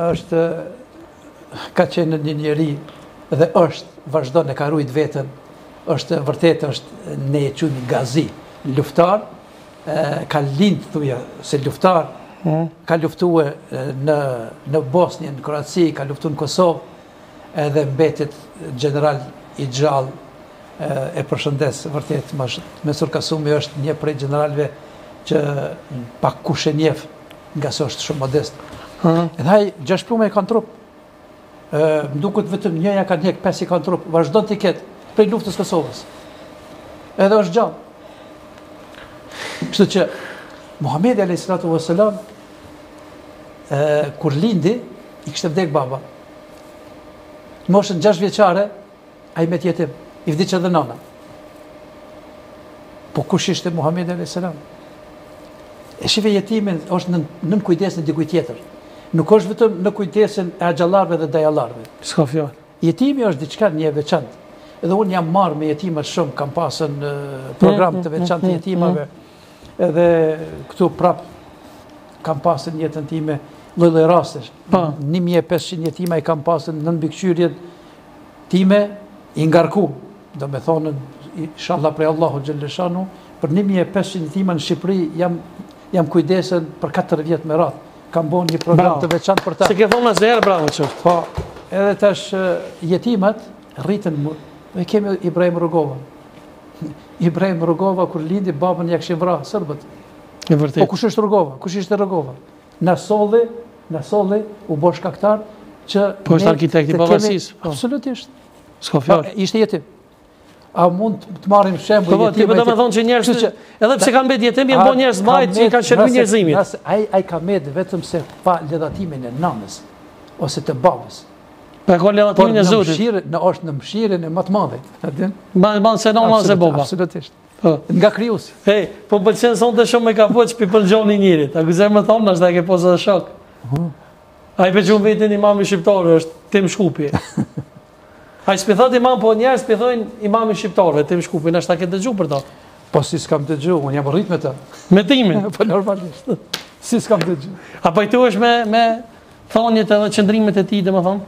ka qenë një njeri dhe vazhdon e ka rujt vetën, është vërtet, është ne e quajmë gazi, luftar, ka lindë, thuja, se luftar, ka luftuar në Bosnjë, në Kroaci, ka luftuar në Kosovë, edhe mbetet general i gjallë, e përshëndes, vërtet, Mensur Kasumi është një prej generalve që pak kush e njeh, nga se është shumë modest. Edhe ai 6 plume e kanë trup. Më duket vetëm njëja ka ndjek, 5 i kanë trup, vazhdon të ketë prej luftës Kosovës. Edhe është gjallë. Kështu që Muhamedi a.s. Kur lindi, i kishte vdek baba. Në moshën 6 vjeçare, ai me jetim, i vdiq edhe nana. Po kush ishte Muhamedi a.s. E shive jetimin është nën kujdesin e dikujt tjetër. Nuk është vetëm në kujdesin e xhallarëve dhe dajallarëve. S'ka fjalë. Jetimi është diçka një veçantë. Edhe unë jam marrë me jetimat shumë, kam pasën program të veçantë të jetimave. Edhe këtu prap kam pasën jetën time lloj-lloj rastesh. 1500 jetima i kam pasën në mbikëqyrjet time i ngarku. Do me thonë, inshallah prej Allahu xhalleshanu, për 1500 jetima në Shqipëri jam kujdesen për 4 vjet me radhë. Kam bën një program të veçantë për ta. Se ke thonë asnjëherë bravo qoftë. Po, edhe tash jetimat rritën me kemi Ibrahim Rugova. Ibrahim Rugova kur lindi babën ja kishin vrarë serbët. E vërtet. Po kush është Rugova? Kush ishte Rugova? Na solli u bë shkaktar që po është arkitekti pavarësisë. Absolutisht. S'ka fjalë. Ishte jetim. A mund të marrim shembull jetim? Po, do të thonë që njerëz edhe pse kanë mbet jetim, janë bën njerëz mbajt që kanë shërby njerëzimit. Ai ka mbet vetëm se pa ledhatimin e nanës ose të babës. Pa ka ledhatimin e Zotit. Është në mëshirën e më të madhe. A din? Ban se nona se baba. Absolutisht. Nga krijuesi. Hey, po pëlqen sonte shumë me kapoç pi pëlgjoni njëri. Ta gëzoj më thonë, është ke poza shok. Ai pëlqen vetën imam i shqiptar është Tim Shkupi. Ai s'pi thot imam, po njerëz pi thonë imam i shqiptarëve, Tim Shkupi, na s'ta ke dëgjuar për ta. Po si s'kam dëgjuar, unë jam rrit me ta. Me timin. Po normalisht. Si s'kam dëgjuar. A pajtohesh me thonjet edhe qëndrimet e tij, domethënë?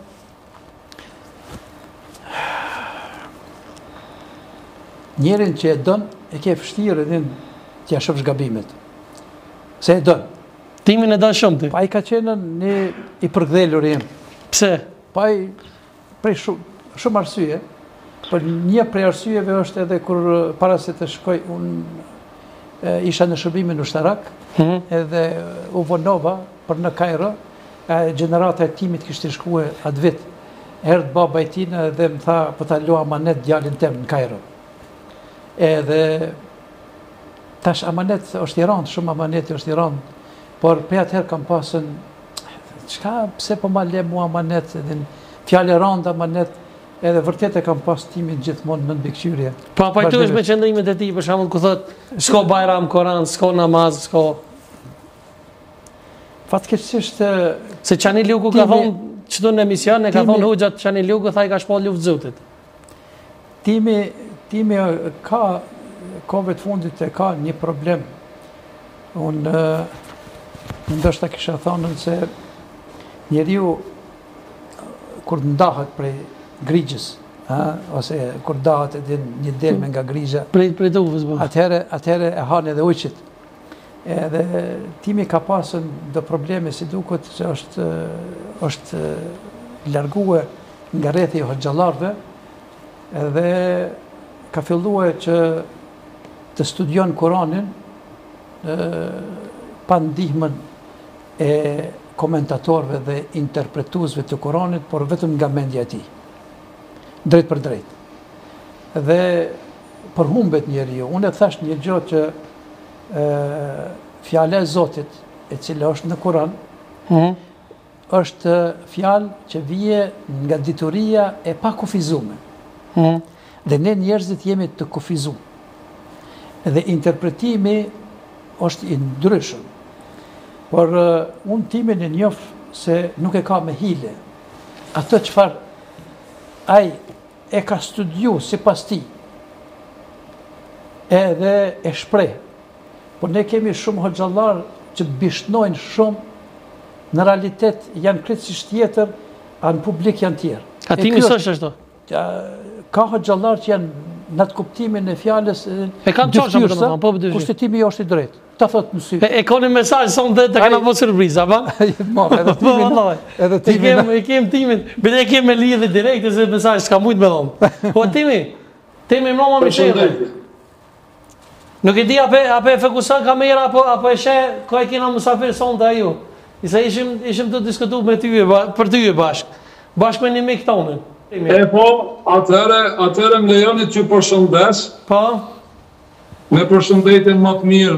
Njerin që e don, e ke vështirë edhe t'ia shofsh gabimet. Se e don. Timin e don shumë ti. Pa ai ka qenë një i përkthjelur jam. Pse? Pa ai prej shumë arsye. Por një prej arsyeve është edhe kur para se të shkoj unë isha në shërbimin ushtarak, edhe u vonova për në Kairo, gjenerata e timit kishte shkuar atë vit. Erdh baba i tij dhe më tha, po ta lo amanet djalin tem në Kairo. Edhe tash amanet është i rëndë, shumë amaneti është i rëndë, por për atëherë kam pasën, pse po ma le mua amanet, fjalë rëndë amanet, edhe vërtet e kam pas timin gjithmonë në mbikëqyrje. Po pajtohesh me qëndrimet e tij, për shembull ku thotë, s'ka bajram, Koran, s'ka namaz, s'ka. Fatkeqësisht se Çani Luku ka thonë çdo në emision, e ka thonë hoxha Çani Luku, tha i ka shpall luftë Zotit. Timi ka kohëve të fundit e ka një problem. Unë ndoshta kisha thonë se njeriu kur ndahet prej grigjës, ose kur ndahet edhe një delme nga grigja, prej duvës, atëherë e han edhe ujqit. Edhe timi ka pasën do probleme si duket që është largue nga rrethi i hoxhallarëve, edhe ka filluar që të studion Kuranin pa ndihmën e komentatorëve dhe interpretuesve të Kuranit, por vetëm nga mendja e tij. Drejt për drejt. Dhe përhumbet njeriu. Unë e thash një gjë që fjala e Zotit, e cila është në Kuran, është fjalë që vije nga dituria e pa kufizuar. Dhe ne njerëzit jemi të kufizuar. Dhe interpretimi është i ndryshëm. Por unë timin e njoh se nuk e ka me hile. Ato çfarë ai e ka studiu sipas tij, edhe e shpreh. Por ne kemi shumë hoxhallar që të bishnojnë shumë, në realitet janë krejtësisht tjetër, a në publik janë tjerë. A timi s'është ashtu? Ka hoxhallar që janë në atë kuptimin e fjalës dyftyrsa, kushtimi është i drejtë. Ta thot në sy. E ka një mesazh sonte të kanë bërë surprizë, apo? Edhe timin. E kem timin, bile e kem me lidhje direkte se mesazh s'ka mujt me dhon. Po timi mama më shehë. Nuk e di apo e fokuson kamera apo e sheh ku ai kena musafir sonte ajo. Isa ishim të diskutuar me ty për ty bashkë. Bashkë me një mik tonë. E po, atëherë më lejoni që përshëndes. Po. Me përshëndetjen më të mirë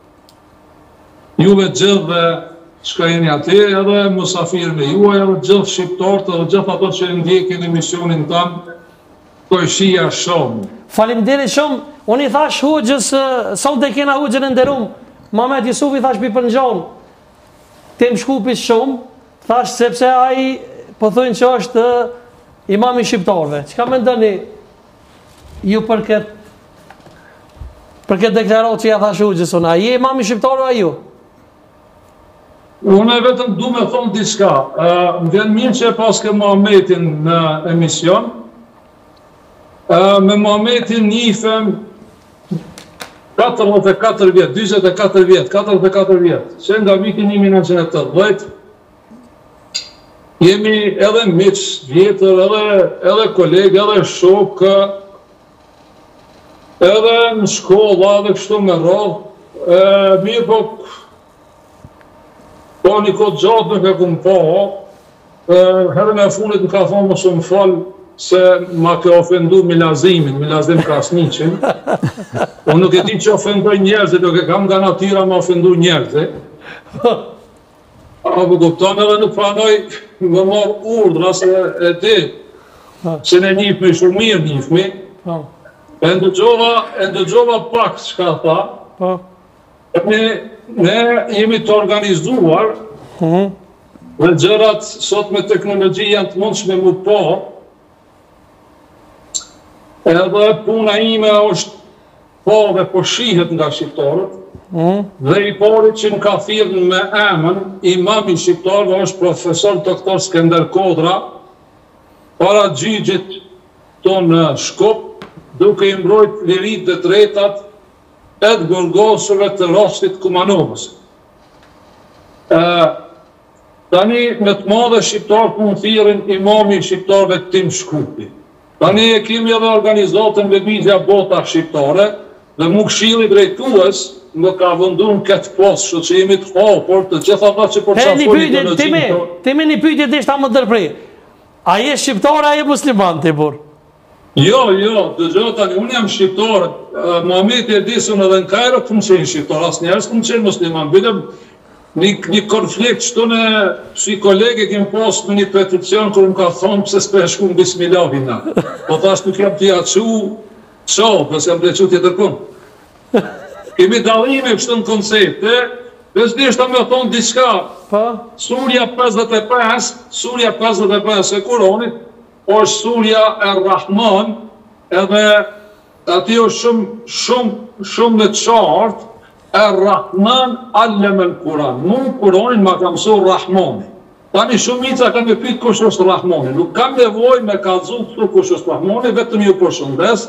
juve gjithë dhe shka jeni ati, edhe musafirëve juaj, edhe gjithë shqiptarët, edhe gjithë ato që ndjekin emisionin tanë. shia shumë. Faleminderit shumë. Unë i thash hoxhës, sot e kena hoxhën e nderuar. Mamet Jusufi thash pi për ngjan. Tem Shkupis shumë, thash sepse ai po thonë që është imam i shqiptarëve. Çka mendoni ju për këtë deklaratë që ja thash hoxhës unë? Ai imam i shqiptarëve a ju? Unë vetëm du me thonë diçka. Më vjen mirë që e paske Muhametin në emision. Me Muhametin njifem 44 vjetë, 24 vjetë, 44 vjetë. Që nga vitin 1980, jemi edhe miq vjetër, edhe kolegë, edhe shokë, edhe në shkolla, edhe kështu me radhë. Mirë po një kodë gjatë nuk e kumë po, herën e funit më ka thonë mos më falë se ma ke ofendu Milazim Krasniqin. Unë nuk e ti që ofendoj njerëzit, nuk e kam nga natyra ma ofendu njerëzit. Apo kupton edhe nuk pranoj më marë urdra se e di, që ne njifmi shumë mirë njifmi. E ndëgjova pak që ka tha, ne jemi të organizuar dhe gjërat sot me teknologji janë të mundshme mu po, edhe puna ime është po dhe po shihet nga shqiptarët, dhe i pari që më ka thirrën me emën, imam i shqiptarëve është profesor doktor Skender Kodra, para gjyqit tonë Shkup, duke i mbrojt lirit dhe drejtat edhe gorgosëve të rastit Kumanovës. Tani me të madhe shqiptarë për më thirën imami shqiptarëve Tim Shkupi. Tani e kemi edhe organizatën lëvizja bota shqiptare dhe mu këshilli drejtues më ka vëndu në këtë posë, që që jemi të hapur të gjitha ta që përqafoni të në gjithë. Temi një pyetje dhe ishta më dërprej. A je shqiptar, a je musliman, Tibur? Jo, dëgjoj tani, unë jam shqiptar, Muhameti e disën edhe në Kajro këmë qenë shqiptar, asë njerës këmë qenë musliman. Bidem një konflikt që të në si kolege kemë posë në një peticion kërë më ka thonë pëse s'pe shku në bismillahina. Po thash nuk jam t'ja qo, pëse jam t'ja qu tjetër kun. Kemi dalime kështë në koncepte, dhe s'dishta me thonë diçka. Surja 55 e Kuronit, është surja e Rahman, edhe ati është shumë në qartë, e Rahman allem e Kuran. Mu Kuranin ma kam su Rahmani. Tani shumica kam e pytë kush është Rahmani. Nuk kam nevoj me kalzu këtu kush është Rahmani, vetëm ju përshëndes.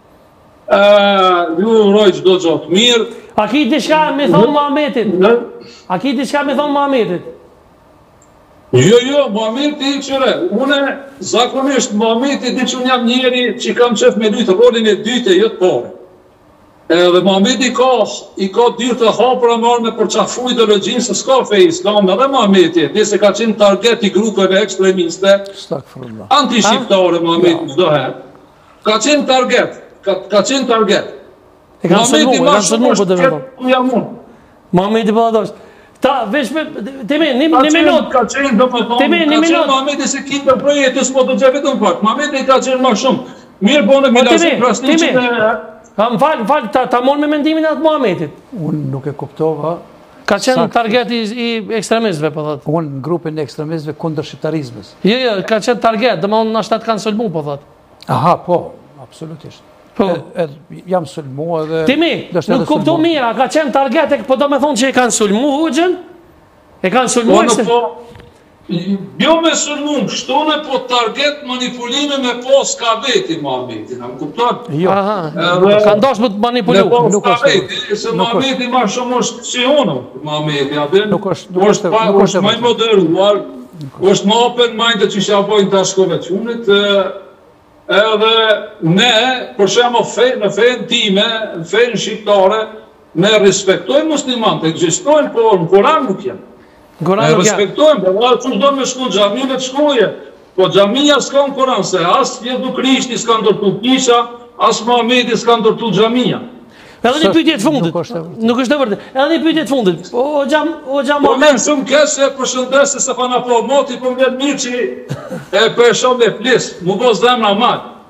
Ju uroj çdo gjatë mirë. A ki diçka me thonë Muhametit? A ki diçka me thonë Muhametit? Jo, Muhameti i qëre, une zakonisht Muhameti di që unë jam njeri që kam qef me lujtë rolin e dyte, jo të pare. Dhe Muhameti i ka dyrë të hapëra marrë me përqafu ideologjinë se s'ka fe islam, edhe Muhameti, dhe se ka qenë target i grupeve ekstremiste, anti-shqiptare Muhameti çdo herë, ka qenë target. E kanë sënu, po dhe me po. Ku jam unë? Muhameti po dhe doshtë. Ta, veç me, temi, një minut. Ka qenë Muhameti se kitë të projektës, po të gjeve të më pak. Muhameti ka qenë ma shumë. Mirë po në Milazim Krasniqin e... Më falë, ta monë me mendimin atë Muhametit. Unë nuk e kuptova. Ka qenë target i ekstremistëve, po thot. Unë në grupin e ekstremistëve kundër shqiptarizmës. Jo, ka qenë target, dhe më unë në ashtat kanë sulmu, po thot. Aha, po, absolutisht. Jam sulmu edhe... Timi, nuk kuptu mira, ka qenë target, po do me thonë që e kanë sulmu Hoxhën? E kanë sulmu e Jo me sulmu, kështone po target manipulime me pos ka veti Muhameti, në më kupton? Jo, ka ndosh më të manipulu. Me pos ka veti, se Muhameti ma shumë është si unë, Muhameti, është maj moderuar, është ma open minded që shja bojnë të ashkove qunit, edhe ne, për shemë në fejnë time, në fejnë shqiptare, ne respektojnë muslimante, egzistojnë, por në Koran nuk jenë. Ne respektojnë, për që do me shku në gjami me të shkuje, po gjamija s'ka në Koran, se asë Jezu Krishti s'ka ndërtu kisha, asë Muhameti s'ka ndërtu gjamija. Edhe një pyetje të fundit, nuk është e vërtet, edhe një pyetje të fundit, o gjam Po me shumë keshe përshëndese se pa në po moti, po më vjetë mirë që e për shumë e plisë, mu bo zemra malë.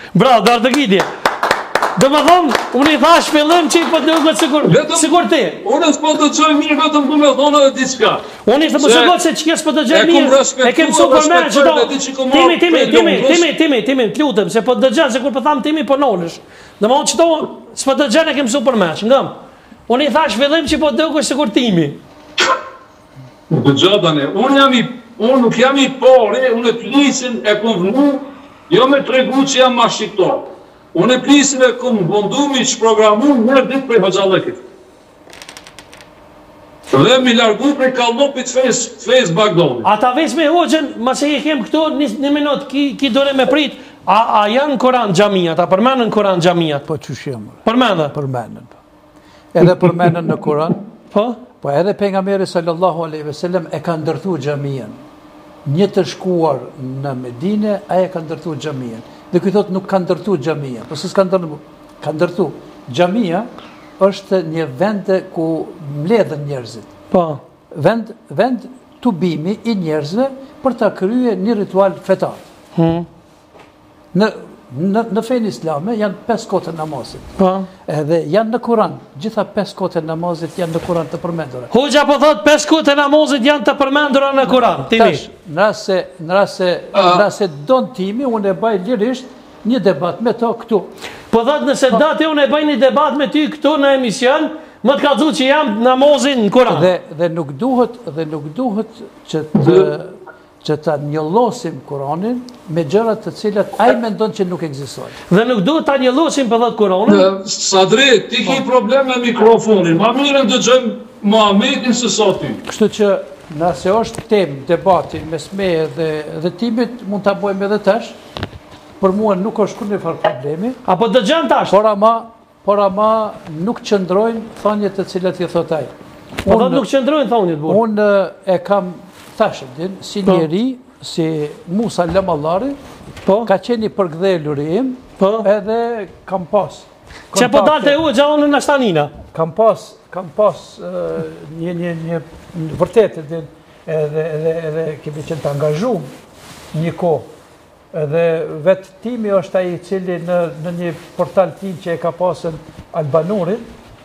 Bravo, Dardëgidje. Dhe më thonë, unë i thash fillim që i për të duket sikur ti. Unë s'po të gjoj mirë, vetëm du me thonë edhe diçka. Unë i të më shëgot se që kjesë për të gjoj mirë, e kemë Superman që do... Timi, të lutëm, se për të gjënë, se kur për thamë Timi, për nolësh. Dhe më onë që do, së për të gjënë e kemë Superman, që ngëm. Unë i thash fillim që i për të duket sikur Timi. Të gjëtane, unë nuk jam i pari, unë e plisin e konvnu, jo me tregu që jam ma shqiptar. Unë e plisin e këmë vëndumi që programu nërë ditë prej Hoxhalëkit. Dhe mi largu prej kallopit fejs Bagdoni. Ata veç me Hoxhën, ma se i kem këto, një minut, ki dore me prit, a janë Koran xhamijat, a përmenën Koran xhamijat? Po që shemë. Përmenën? Përmenën. Edhe përmenën në Koran, po edhe pejgamberi sallallahu alaihi wasallam e ka ndërtu xhamijen. Një të shkuar në Medine, aje ka ndërtu xhamijen. Dhe këtë thot nuk ka ndërtu xhamia, po s'ka ndërtu. Xhamia është një vend ku mbledhen njerëzit. Po. Vend tubimi i njerëzve për ta kryer një ritual fetar. Në fenë islame janë 5 kote namazit. Po. Edhe janë në Kur'an, gjitha 5 kote namazit janë në Kur'an të përmendura. Hoxha po thot 5 kote namazit janë të përmendura në Kur'an. Timi. Në rase don Timi, unë e baj lirisht një debat me to këtu. Po thot nëse dati unë e baj një debat me ty këtu në emision, më të ka dhu që jam namazin në Kur'an. Dhe nuk duhet që ta njëllosim Kur'anin me gjërat të cilat ai mendon që nuk ekzistojnë. Dhe nuk duhet ta njëllosim për thot Kur'anin. Sadri, ti ki problem me mikrofonin. Ma mirë dëgjojmë Muhamedin se sa ty. Kështu që nëse është temë debati mes meje dhe Timit, mund ta bëjmë edhe tash. Për mua nuk është kur një farë problemi. Apo dëgjojmë tash. Por ama nuk qëndrojnë thonjet të cilat i thot ai. Po thot nuk qëndrojnë thonjet burr. Unë e kam thashën, si njeri, si Musa Lamallari, ka qeni përgdhelur im, edhe kam pas. Që po dalte u gjaonë në Ashtanina? Kam pas një vërtet, edhe kemi qenë të angazhum një kohë. Edhe vetë Timi është ai i cili në një portal tim që e ka pasën Albanurin,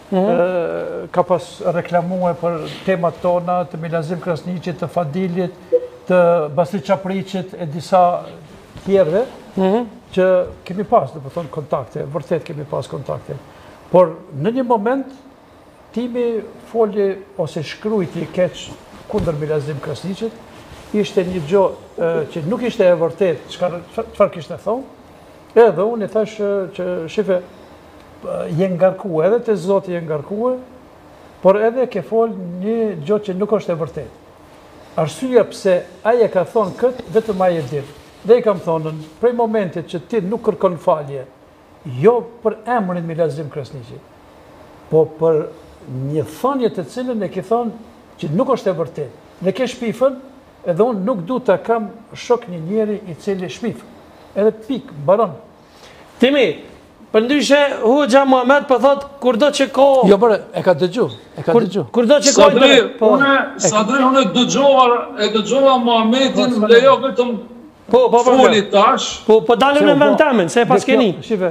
ka pas reklamue për temat tona, të Milazim Krasniqit, të Fadilit, të Basri Qapriqit e disa tjerve, që kemi pas, dhe për thonë, kontakte, vërtet kemi pas kontakte. Por në një moment, Timi foli ose shkrujti keq kundër Milazim Krasniqit, ishte një gjo që nuk ishte e vërtet, çfarë kishte thonë, edhe unë i thash që shife, jenë ngarkue, edhe të zotë jenë ngarkue, por edhe ke folë një gjo që nuk është e vërtet. Arsyeja pse aje ka thonë këtë, vetëm aje dirë. Dhe i kam thonën, prej momentit që ti nuk kërkon falje, jo për emrin Milazim Krasniqi, po për një thonje të cilën e ke thonë që nuk është e vërtet. Dhe ke shpifën, edhe unë nuk du të kam shok një njeri i cili shpifën. Edhe pik, baron. Timi, për ndryshe, Hoxha Muhammed për thot, kur do që ka... Jo, bërë, e ka dëgju. Kur do që ka... Sadri, unë e dëgjova Muhammedin, lejo vetëm foli tash. Po dalën në vend temin, se e pas keni.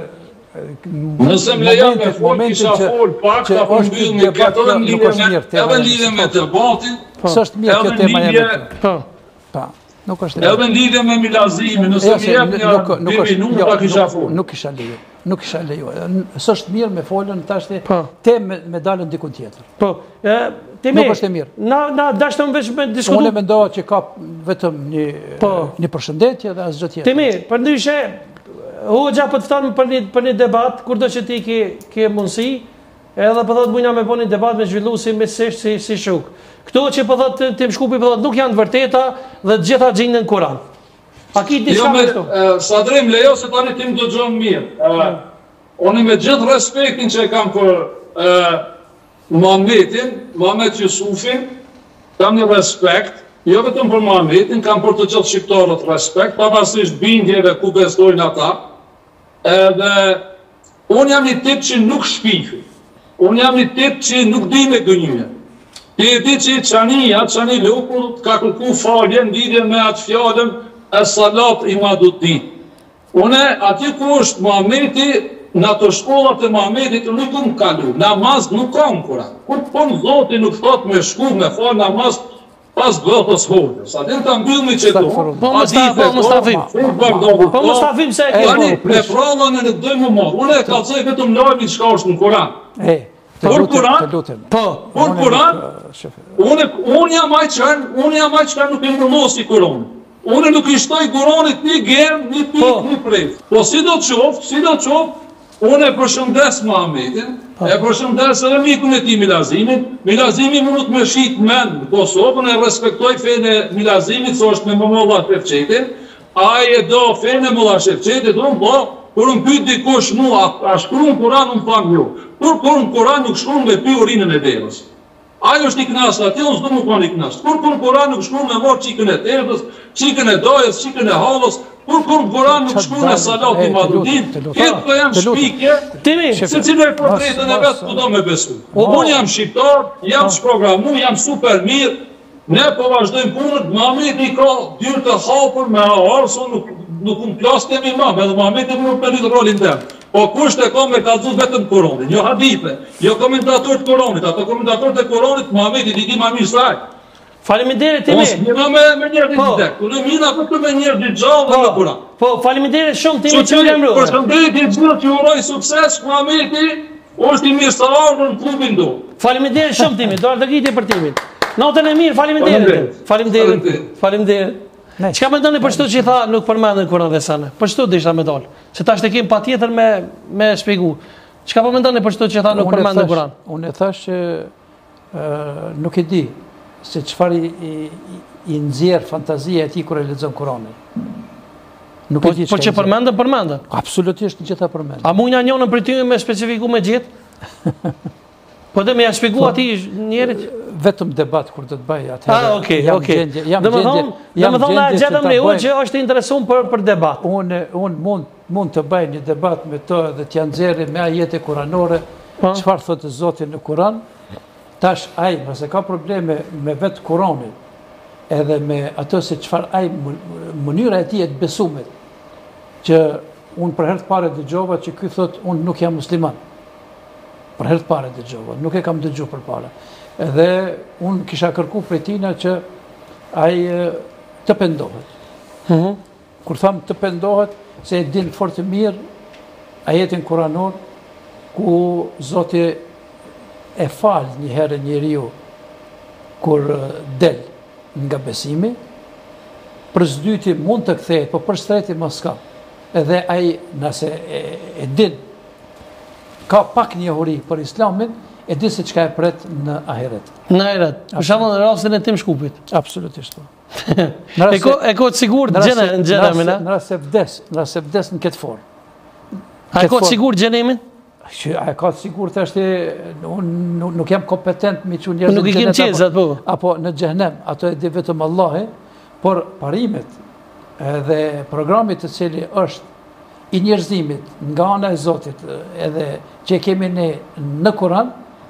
Nëse më lejo me fol, kisha fol pak, ta po mbyll me këtë, edhe lidhe me debatin, së është mirë kjo tema e vetë. Edhe lidhe me Milazimin, nëse më jep një 2 minuta, ta kisha fol. Nuk kisha lejo. Së është mirë me folën, ta është te me dalën dikun tjetër. Nuk është e mirë. Na dashtë më veç me diskutu. Unë e mendoha që ka vetëm një përshëndetje dhe asgjë tjetër. Timi, për ndryshe, Hoxha për të ftonë për një debat, kur do që ti ke mundësi, edhe për thotë bujna me po një debat me zhvillu si mesisht si shuk. Këto që për thotë Tim Shkupi për thotë nuk janë të vërteta dhe të gjitha gjinë në Kur'an. A ki diçka me këto? Sadrim, lejo se tani Tim do gjonë mirë. Unë me gjithë respektin që e kam për Muhammed Jusufin, kam një respekt, jo vetëm për Muhammedin, kam për të gjithë shqiptarët respekt, pavarësisht bindjeve ku bestojnë ata. Edhe unë jam një tip që nuk shpifi. Unë jam një tip që nuk di me gënyje. Ti e di që Qani Lukur ka kërku falje në lidhje me atë fjallën e salat i madudit. Une, ati ku është Muhameti, në ato shkollat e Muhametit nuk më kalu, namaz nuk kam Kur'an. Kur pun Zoti nuk thot me shku me fal namaz pas gotës hodës. Atë ta mbyllni çeto. Po Mustafim se e ke. Me prallën e nuk doj më marr. Unë e kallzoj vetëm lajmin çka është në Kur'an. Por Kur'an, por Kur'an, unë jam ai çka nuk e mërmosi Kur'anin. Unë nuk i shtoj Kur'anit një germ, një pik, një prej. Po si do të qoftë, unë e përshëndes Muhametin, e përshëndes edhe mikun e ti Milazimin. Milazimi mund me shit men në Kosovën, e respektoj fejnë e Milazimit, so është me Molla Shefqetin. A e do fejnë e Molla Shefqetit, unë po, kur më pyet dikush mua, a shkruan Kur'an, unë tham jo. Kur në Kur'an nuk shkruan me pi urinën e devës. Ajo është i knasë atje, unë s'do më kanë i knasë. Kur në Kur'an nuk shkruan me marë qikën e tevës, qikën e dojës, qikën e halës, kur në Kur'an nuk shkruan me salat i madhudin, këtë për janë shpike, se cilë e portretën e vetë ku do me besu. Unë jam shqiptar, jam shprogramu, jam super mirë, ne po vazhdojmë punët, Muhameti ka dyrë të hapur me arso, nuk unë plastemi ma, edhe Muhameti nuk me rritë rolin tem. Po kusht e ka me kalzu vetëm Kur'anin, jo hadithe, jo komentatorët Kur'anit, ato komentatorët e Kur'anit, Muhameti di ma mirë saj. Faleminderit Timi. Mos mina me njerë ditë dek, unë mina për me njerë ditë gjallë dhe me Kur'an. Po, faleminderit shumë Timi që më emru. Përshëndetje gjithë që uroj sukses, Muhameti është i mirë sararë në klubin do. Faleminderit shumë Timi, do ardhëgjitje për Timin. Natën e mirë, faleminderit. Çka mendoni për çdo që i tha nuk përmendën Kur'an dhe sana? Për çdo dishta me dal. Se tash te kem patjetër me shpjegu. Çka po mendoni për çdo që i tha nuk përmendën Kur'an? Unë thash që nuk e di se çfarë i nxjerr fantazia e tij kur e lexon Kur'anin. Nuk e di çfarë. Po që përmendën? Absolutisht gjitha përmendën. A mund na njënën për ty me specifiku me gjithë? Po dhe me ja shpjegu atij njerit? Vetëm debat kur do të bëj atëherë. Okej. Domethënë na gjetëm ne që është interesuar për debat. Unë mund të bëj një debat me të dhe t'ja nxjerrë me ajete kuranore, çfarë thotë Zoti në Kur'an. Tash ai nëse ka probleme me vetë Kur'anin, edhe me ato se çfarë ai mënyra e tij e të besumit, që unë për herë të parë dëgjova që ky thotë unë nuk jam musliman. Për herë të parë dëgjova, nuk e kam dëgjuar përpara. Edhe unë kisha kërku prej tina që ai të pendohet. Kur tham të pendohet, se e din fort të mirë ajetin kuranor, ku Zoti e fal një herë njeriu kur del nga besimi, për s'dyti mund të kthehet, po për s'treti mos ka. Edhe ai nëse e din, ka pak njohuri për Islamin, e di se çka e pret në ahiret. Në ahiret. Për shembull në rastin e Tim Shkupit. Absolutisht po. E ko të sigurt gjenemin, a? Në rast se vdes në këtë formë. A e ko të sigurt gjenemin? A e ka të sigurt është unë nuk jam kompetent me çu njerëz. Nuk i kem qezat po. Apo në xhenem, ato e di vetëm Allahu, por parimet edhe programi të cili është i njerëzimit nga ana e Zotit edhe që kemi ne në Kur'an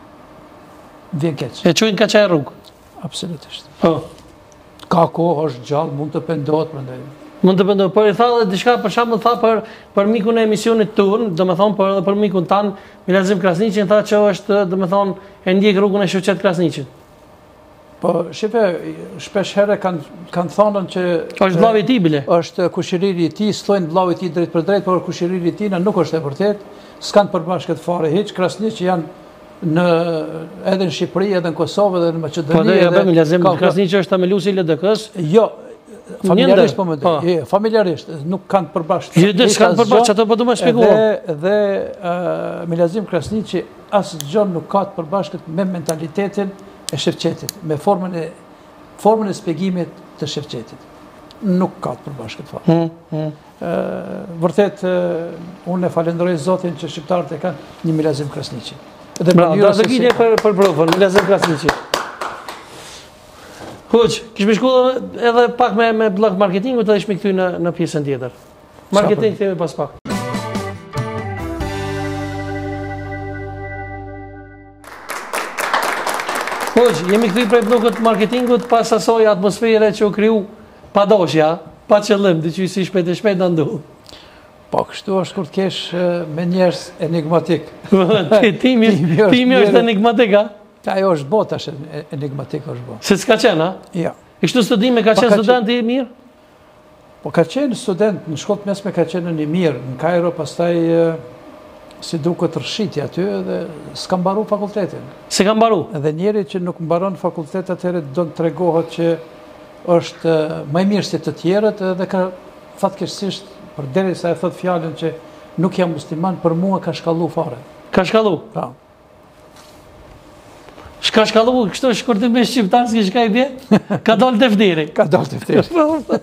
vjen keq. E çojnë ka çaj rrugë. Absolutisht. Po. Ka kohë, është gjallë, mund të pendohet prandaj. Mund të pendohet, por i tha edhe diçka për shembull tha për mikun e emisionit ton, domethënë për mikun tan Milazim Krasniqin tha që është domethënë e ndjek rrugën e shoqet Krasniqit. Po, shipe, shpesh herë kanë thonën që... është vllavi i tij bile. Është kushëriri i tij, s'thojnë vllavi i tij drejt për drejt, por kushëriri i tij nuk është e vërtet, s'kanë përbashkët fare hiç, Krasniq që janë edhe në Shqipëri, edhe në Kosovë, edhe në Maqedoni. Po, ja bëjmë Milazim Krasniq është themeluesi i LDK-s. Jo, familjarisht po më dhe. Familjarisht, nuk kanë përbashkët. Jo, s'kanë përbashkët, ato po du më shpjeguar. Dhe Milazim Krasniq asgjë nuk ka të përbashkët me mentalitetin e Shefqetit, me formën e shpjegimit të Shefqetit. Nuk ka të përbashkët fare. Vërtet, unë e falenderoj Zotin që shqiptarët e kanë një Milazim Krasniqi. Bravo, do të gjinje për provën, Milazim Krasniqi. Hoq, kishme shku edhe pak me blog marketingut edhe ishme këthy në pjesën tjetër. Marketing themi pas pak. Hoq, jemi këthy prej blogët marketingut pas asoj atmosfere që u kriju pa doshja, pa qëllim, dhe që si shpejt e shpejt në ndu. Po, kështu është kur të kesh me njerëz enigmatik. Timi është enigmatik, a? Ajo është bo tash, enigmatik është bo. Se s'ka qenë, a? Ja. I kështu studime ka qenë student i mirë? Po ka qenë student, në shkollë mesme ka qenë një mirë, në Kairo pastaj si duket rrshitja aty dhe s'ka mbaru fakultetin. Se ka mbaru? Edhe njeri që nuk mbaron fakultet atëherë do të tregohet që është më mirë se të tjerët edhe ka fatkeqësisht përderisa e thot fjalën që nuk jam musliman, për mua ka shkallu fare. Ka shkallu? Po. Shka shkallu, kështu shkurtimisht shqiptar s'ki shka i bje? Ka dalë defteri. Ka dalë defteri.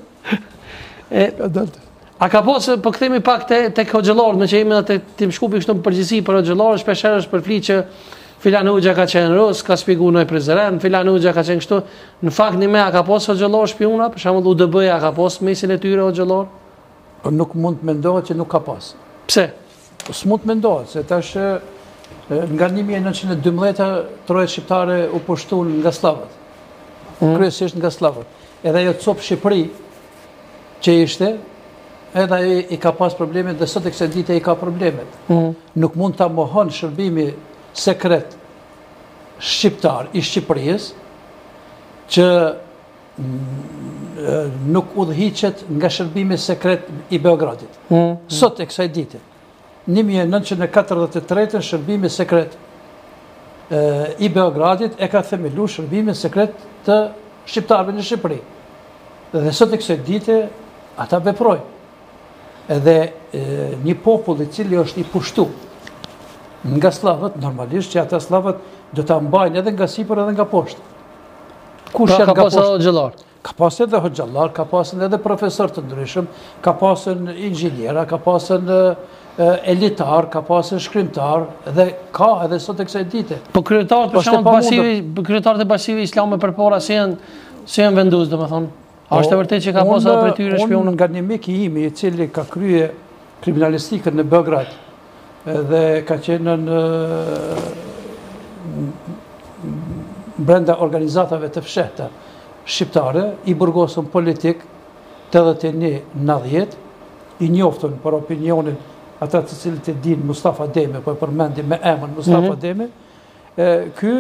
A ka posë, po këthemi pak të hoxhëllarët, me që jemi dhe të tim shkupi kështu më përgjithsi për hoxhëllarët, shpesher është përfli që filan Hoxha ka qenë rus, ka shpigu në prezident, filan Hoxha ka qenë kështu. Në fakt një me, a ka posë hoxhëllarë shpiuna, për shembull UDB-ja a ka posë mesin e tyre hoxhëllarë? Nuk mund të mendohet që nuk ka pas. Pse? S'mund të mendohet, se tash nga 1912 trojet shqiptare u pushtun nga slavët. Kryesisht nga slavët. Edhe ajo copë Shqipëri që ishte, edhe i ka pas problemet dhe sot e kësaj dite i ka problemet. Nuk mund ta mohon shërbimi sekret shqiptar i Shqipërisë që nuk udhëhiqet nga shërbimi sekret i Beogradit. Sot e kësaj dite. 1943 shërbimi sekret i Beogradit e ka themelu shërbimin sekret të shqiptarëve në Shqipëri. Dhe sot e kësaj dite ata veprojnë. Edhe një popull i cili është i pushtu nga slavët, normalisht që ata slavët do ta mbajnë edhe nga sipër edhe nga poshtë. Kush janë nga poshtë? Hoxhallar. Ka pasën edhe hoxhallar, ka pasën edhe profesor të ndryshëm, ka pasën inxhiniera, ka pasën elitar, ka pasën shkrimtar, dhe ka edhe sot e kësaj dite. Po kryetarët e Bashkimit Islame përpara se janë vendus, domethënë. A është e vërtetë që ka pasur për tyre shpionët? Unë nga një mik i imi i cili ka krye kriminalistikën në Beograd dhe ka qenë në brenda organizatave të fshehta shqiptare, i burgosën politik 81-90, i njoftën për opinionin ata të cilët e din Mustafa Deme, po e përmendi me emën Mustafa Deme, ky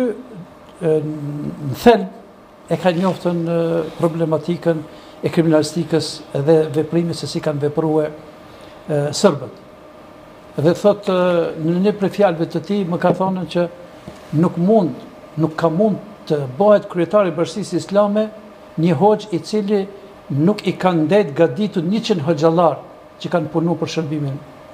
në thelb e ka njoftën problematikën e kriminalistikës dhe veprimin se si kanë veprue sërbët. Dhe thot, në një prej fjalëve të tij më ka thonë që nuk ka mund të bëhet kryetari i Bashkisë Islame një hoxh i cili nuk i kanë ndet gaditur 100 hoxhallar që kanë punu për shërbimin.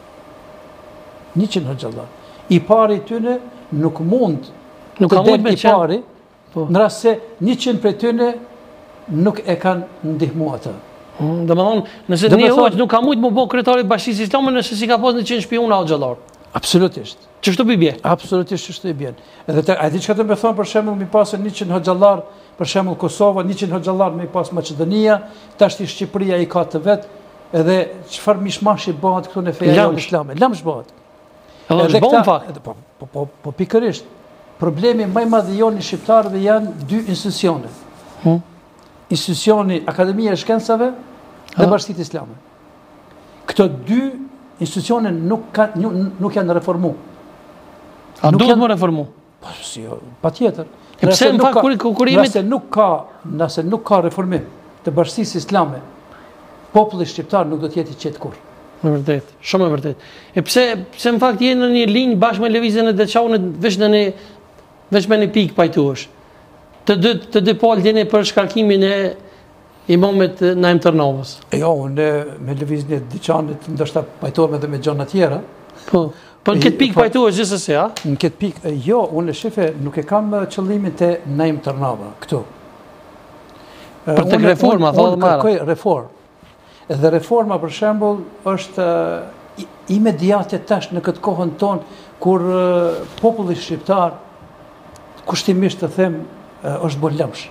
100 hoxhallar. I pari tyne nuk mund të del i pari, në rast se 100 prej tyne nuk e kanë ndihmu atë. Dhe më thonë, nëse një hoxh nuk ka mujtë më bëhë kryetari i Bashkisë Islame nëse si ka pas 100 shpiuna hoxhallar. Absolutisht. Ç'është i bie? Absolutisht ç'është i bjen. Edhe a di çka të më thon për shembull mi pasën 100 hoxhallar, për shembull Kosova, 100 hoxhallar me pas Maqedonia, tash Shqipëria i ka të vet, edhe çfarë mishmashi bëhet këtu në feja islame. Lamsh bëhet. Edhe bon fakt. Po pikërisht. Problemi më i madh i jonë shqiptarëve janë dy institucione. Institucioni Akademia e Shkencave dhe Bashkia Islame. Këto dy institucione nuk janë reformu. A duhet më reformu? Po si, patjetër. E pse në fakt kurimit nëse nuk ka reformim të Bashkisë Islame, populli shqiptar nuk do të jetë i qetë kurrë. Në vërtet, shumë e vërtet. E pse në fakt jeni në një linjë bashkë me lëvizjen e Deçaunit veç me një pikë pajtuesh. Të dy palë jeni për shkarkimin e imamit Naim Tërnovës. Jo, unë me lëvizjen e Deçaunit ndoshta pajtohem edhe me gjëra tjera. Po në këtë pikë pajtuesh gjithsesi, a? Në këtë pikë, jo, unë shefe nuk e kam qëllimin te Naim Tërnova këtu. Për tek reforma, thonë marrë. Unë kërkoj reformë. Dhe reforma, për shembull, është imediate tash në këtë kohën tonë, kur populli shqiptar, kushtimisht të them, është bërë lëmsh.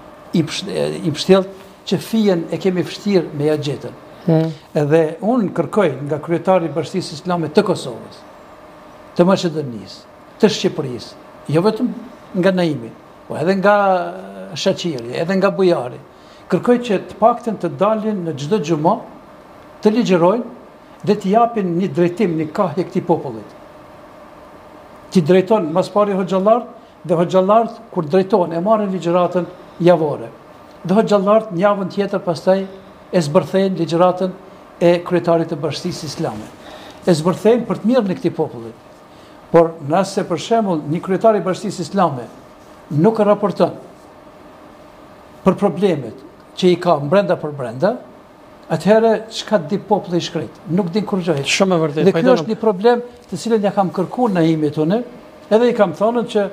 I pështjellë që fijen e kemi vështirë me ja gjetën. Edhe unë kërkoj nga kryetari i Bashkisë Islame të Kosovës, të Maqedonisë, të Shqipërisë, jo vetëm nga Naimi, po edhe nga Shaqiri, edhe nga Bujari, kërkoj që të paktën të dalin në çdo xhumë, të ligjërojnë dhe t'i japin një drejtim, një kahje këtij popullit. Ti drejton mas pari hoxhallarët, dhe hoxhallarët kur drejton e marrin ligjëratën javore. Dhe hoxhallarët një javën tjetër pastaj e zbërthejnë ligjëratën e kryetarit të Bashkisë Islame. E zbërthejnë për të mirën e këtij populli. Por nëse për shembull një kryetar i Bashkisë Islame nuk raporton për problemet që i ka brenda për brenda, atëherë çka di populli i shkret? Nuk din kur gjë. Shumë e vërtetë. Dhe kjo është një problem të cilën ja kam kërkuar Naimit unë, edhe i kam thënë që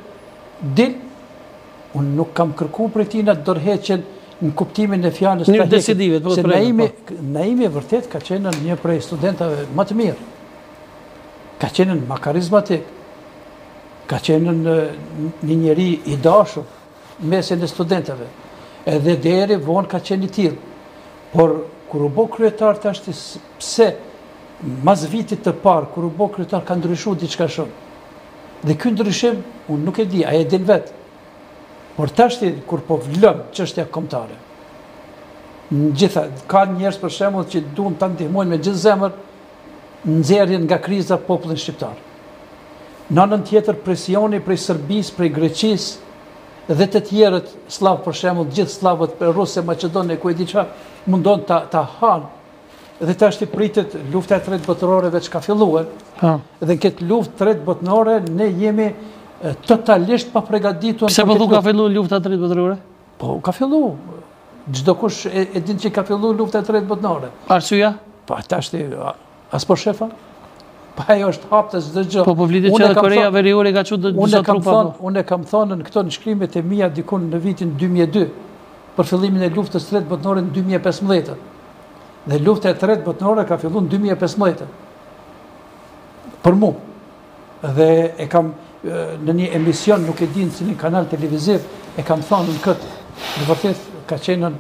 unë nuk kam kërkuar prej tij të dorëheqjen në kuptimin e fjalës së decidive, se Naimi vërtet ka qenë një prej studentave më të mirë. Ka qenë më karizmatik. Ka qenë një njeri i dashur mesin e studentave. Edhe deri vonë ka qenë i tillë. Por kur u bë kryetar tash pse mas vitit të parë kur u bë kryetar ka ndryshuar diçka shumë. Dhe ky ndryshim unë nuk e di, ai e din vetë. Por tash kur po vlëm çështja kombëtare. Gjitha ka njerëz për shembull që duan ta ndihmojnë me gjithë zemër nxjerrjen nga kriza popullin shqiptar. Në anën tjetër presioni prej Serbisë, prej Greqisë dhe të tjerët slav për shembull, gjithë slavët për Rusë, Maqedoni, ku e di çfarë mundon ta hanë. Dhe tash pritet lufta e tretë botërore veç ka filluar. Dhe në këtë luftë tretë botërore ne jemi totalisht pa përgatitur. Pse po ka filluar lufta e tretë botërore? Po ka filluar. Çdo kush e din që ka filluar lufta e tretë botërore. Arsyeja? Po tash as po shefa. Po ajo është haptë çdo gjë. Po vlitet që Korea Veriore ka çuar disa trupa. Unë kam thënë në këto shkrimet e mia dikun në vitin 2002 për fillimin e luftës së tretë botërore në 2015. Dhe lufta e tretë botërore ka filluar në 2015. Për mua. Dhe e kam në një emision, nuk e di në cilin kanal televiziv, e kam thënë në këtë. Në vërtet ka qenë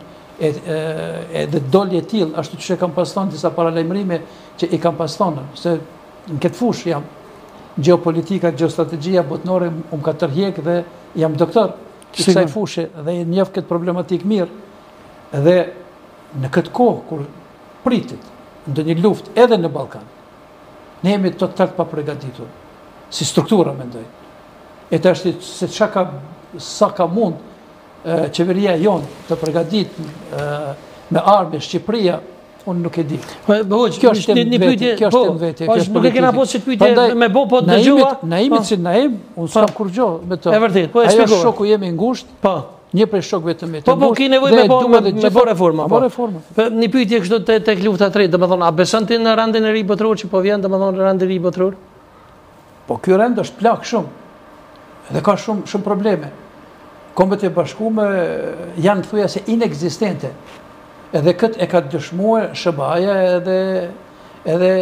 edhe dolje e tillë, ashtu që kam pas thënë disa paralajmërime që i kam pas thënë, se në këtë fushë jam geopolitika, geostrategjia botërore ka tërheq dhe jam doktor i kësaj fushë dhe e njeh këtë problematik mirë. Dhe në këtë kohë kur pritet ndonjë luftë edhe në Ballkan, ne jemi totalt pa përgatitur. Si struktura mendoj. E tash se sa ka mund qeveria jonë të përgatit me armë Shqipëria, unë nuk e di. Kjo është një pyetje, nuk e kena posë që pyetje me po të dëgjua. Naimit si Naim, unë s'kam kur gjë me të. E vërtet, po e shpjegoj. Ajo shoku jemi ngushtë. Një prej shokëve të mi. Po ki nevojë me po reforma. Një pyetje kështu tek lufta e tretë, domethënë a beson ti në rendin e ri botëror që po vjen, domethënë rendi i ri botëror? Po ky rend është plak shumë. Dhe ka shumë probleme. Kombet e Bashkuara janë thujase inekzistente. Edhe këtë e ka dëshmuar SBA-ja edhe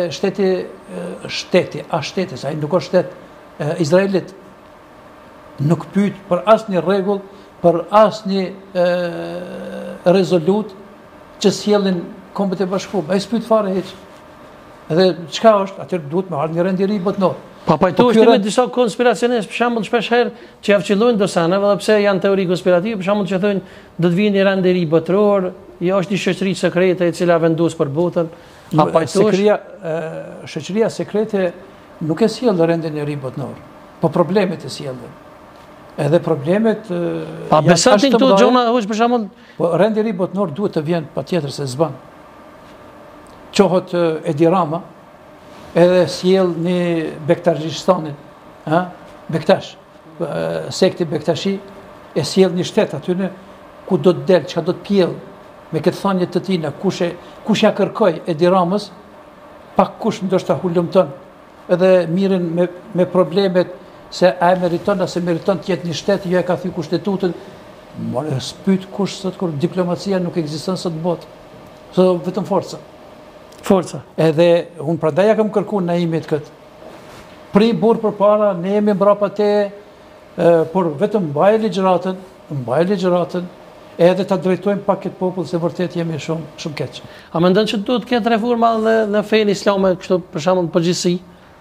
shteti, ai nuk është shtet izraelit. Nuk pyet për asnjë rregull, për asnjë rezolut që sjellin Kombet e Bashkuara. Ai s'pyet fare hiç. Edhe çka është, atë duhet me ardhë një rend i ri botëror. Pa pajtohesh me disa konspiracionistë, për shembull shpesh herë që avçillojnë dosanave, edhe pse janë teori konspirative, për shembull që thonë do të vinë një rend i ri botëror, jo është një shoqëri sekrete e cila vendos për botën. Pa pajtohesh shoqëria sekrete nuk e sjell rendin e ri botëror, po problemet e sjellin. Edhe problemet pa beson ti këto gjona, për shembull, po rendi i ri botëror duhet të vjen patjetër se s'ban. Qohët Edi Rama edhe sjell një Bektashistanin, Bektash, sekti Bektashi, e sjell një shtet aty ku do të del, çka do të pjell, me këtë thënie të tina, kush ja kërkoi Edi Ramës, pak kush ndoshta hulumton, edhe miren me problemet se a meriton ose meriton të jetë një shtet, jo e ka thyer kushtetutën, more spyt kush sot kur diplomacia nuk ekziston sot në botë. So vetëm forca. Edhe unë prandaj ja kam kërkuar Naimit këtë. Pri burr përpara, ne jemi mbrapa te, por vetëm mbaj ligjëratën, edhe ta drejtojmë pak këtë popull se vërtet jemi shumë keq. A mendon që duhet të ketë reforma në fenë islame kështu për shembull përgjithësi?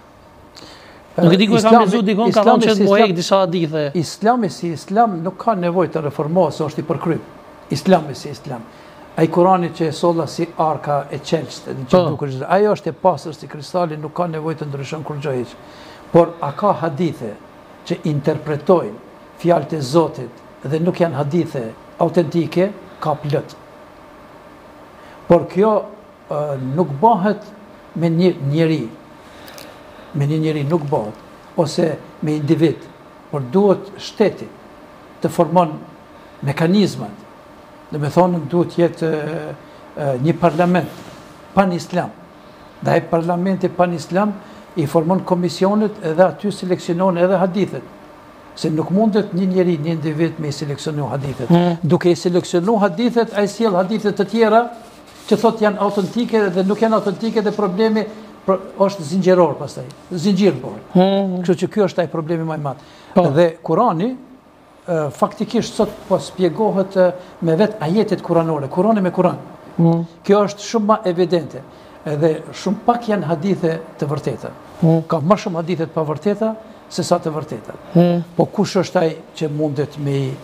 Nuk e di ku e kam lexuar dikon ka thënë që muhej disa hadithe. Islami si islam nuk ka nevojë të reformohet, se është i përkryp. Islami si islam. Ai Kurani që e solla si arka e qelçte, ajo është e pastër si kristali, nuk ka nevojë të ndryshon kur gjë hiç. Por a ka hadithe që interpretojnë fjalët e Zotit dhe nuk janë hadithe autentike, ka plot. Por kjo nuk bëhet me një njeri, nuk bëhet, ose me individ, por duhet shteti të formon mekanizmat, dhe me thonë duhet jetë një parlament pan-islam, dhe ai parlamenti pan-islam i formon komisionet edhe aty seleksionon edhe hadithet, se nuk mundet një njeri, një individ me i seleksionu hadithet. Duke i seleksionu hadithet, a i sjell hadithet të tjera që thot janë autentike dhe nuk janë autentike dhe problemi është zinxhiror pastaj, zinxhir bëhet. Kështu që ky është ai problemi më i madh. Dhe Kurani faktikisht sot po shpjegohet me vet ajetet kuranore, Kurani me Kuran. Kjo është shumë më evidente. Edhe shumë pak janë hadithe të vërteta. Ka më shumë hadithe të pavërteta se sa të vërteta. Po kush është ai që mundet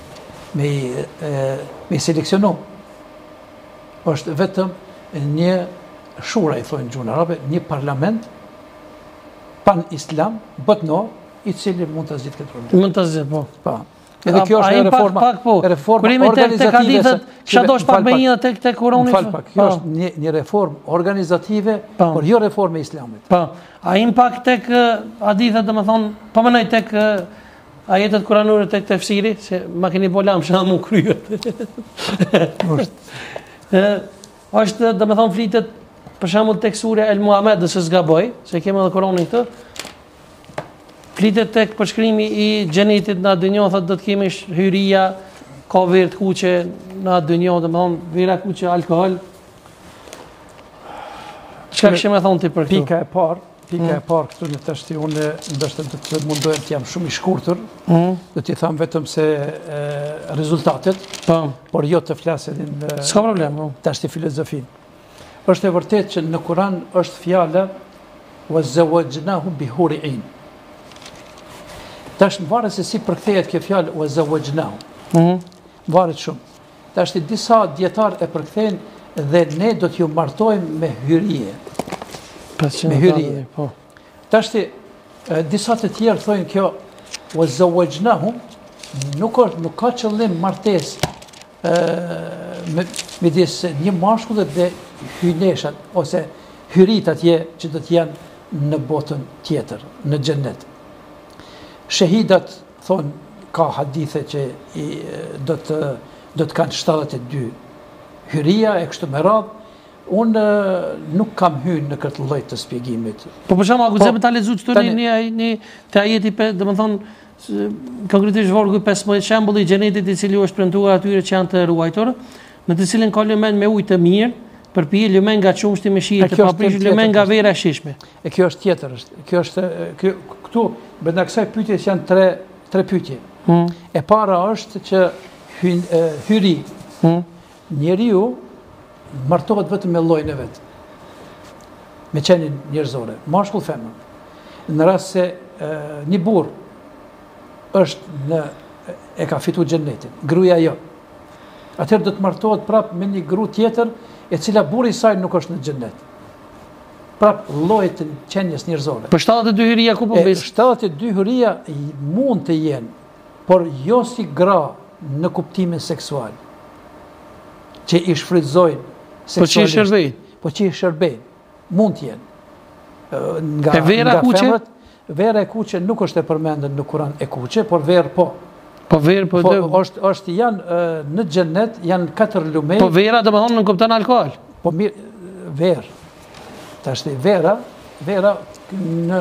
me seleksionu? Është vetëm një shura, i thonë gjuhën arabe, një parlament pan-islam, botnor, i cili mund të zgjidhë këtë problem. Mund të zgjidhë, po. Edhe kjo është reforma organizative. Kisha dosh pak me një tek Kurani. Kjo është një reformë organizative, por jo reformë e islamit. Po. A im pak tek hadithet, domethënë, po mendoj tek ajetet kuranore tek tefsiri, se ma keni bolam shamu kryet. Është, domethënë, flitet për shembull tek surja El Muhammed, nëse s'gaboj, se kemi edhe Kuranin këtë. Flitet tek përshkrimi i xhenetit në dynjë, thotë do të kemi hyria, ka verë të kuqe në dynjë, domethënë vera kuqe, alkool. Çka kishim e thonë ti për këtë? Pika e parë këtu në tashti unë ndoshta do të mundohem të jam shumë i shkurtër. Do t'i them vetëm se rezultatet, por jo të flas edhe në s'ka problem, tashti filozofin. Është e vërtetë që në Kur'an është fjala wa zawajnahu bi huri'in. Tash më varet se si përkthehet kjo fjalë wa zawajnahu. Varet shumë. Tash disa dietar e përkthejnë dhe ne do t'ju martojmë me hyrje. Me hyrje. Tash disa të tjerë thonë kjo wa zawajnahu nuk ka qëllim martesë midis një mashkulli dhe hyneshat ose hyrit atje që do të janë në botën tjetër, në xhennet. Shahidat thonë ka hadithe që do të kanë 72 hyria e kështu me radhë. Unë nuk kam hyrë në këtë lloj të shpjegimit. Po për shembull, guxem ta lexoj këtu një te ajeti, domethënë konkretisht vargu 15 shembulli i xhenetit i cili është premtuar atyre që janë të ruajtur, në të cilin ka lumen me ujë të mirë, përpije lumen nga qumshti me shije të paprish, lumen nga vera e shishme. E kjo është tjetër, kjo është këtu brenda kësaj pyetjes janë tre pyetje. E para është që hyri njeriu martohet vetëm me llojin e vet. Me qenin njerëzore, mashkull femër. Në rast se një burr është e ka fituar xhenetin, gruaja jo. Atëherë do të martohet prapë me një gru tjetër, e cila burri i saj nuk është në xhenet. Prapë lloji të qenies njerëzore. Për 72 hyria ku po bëj? 72 hyria mund të jenë, por jo si gra në kuptimin seksual, që i shfrytëzojnë seksualisht. Po që i shërbejnë. Mund të jenë. E vera kuqe? Vera e kuqe nuk është e përmendur në Kur'an e kuqe, por verë po. Po verë po është janë në xhenet janë 4 lumej. Po vera domethënë nuk kupton alkool. Po mirë, verë. Tash vera në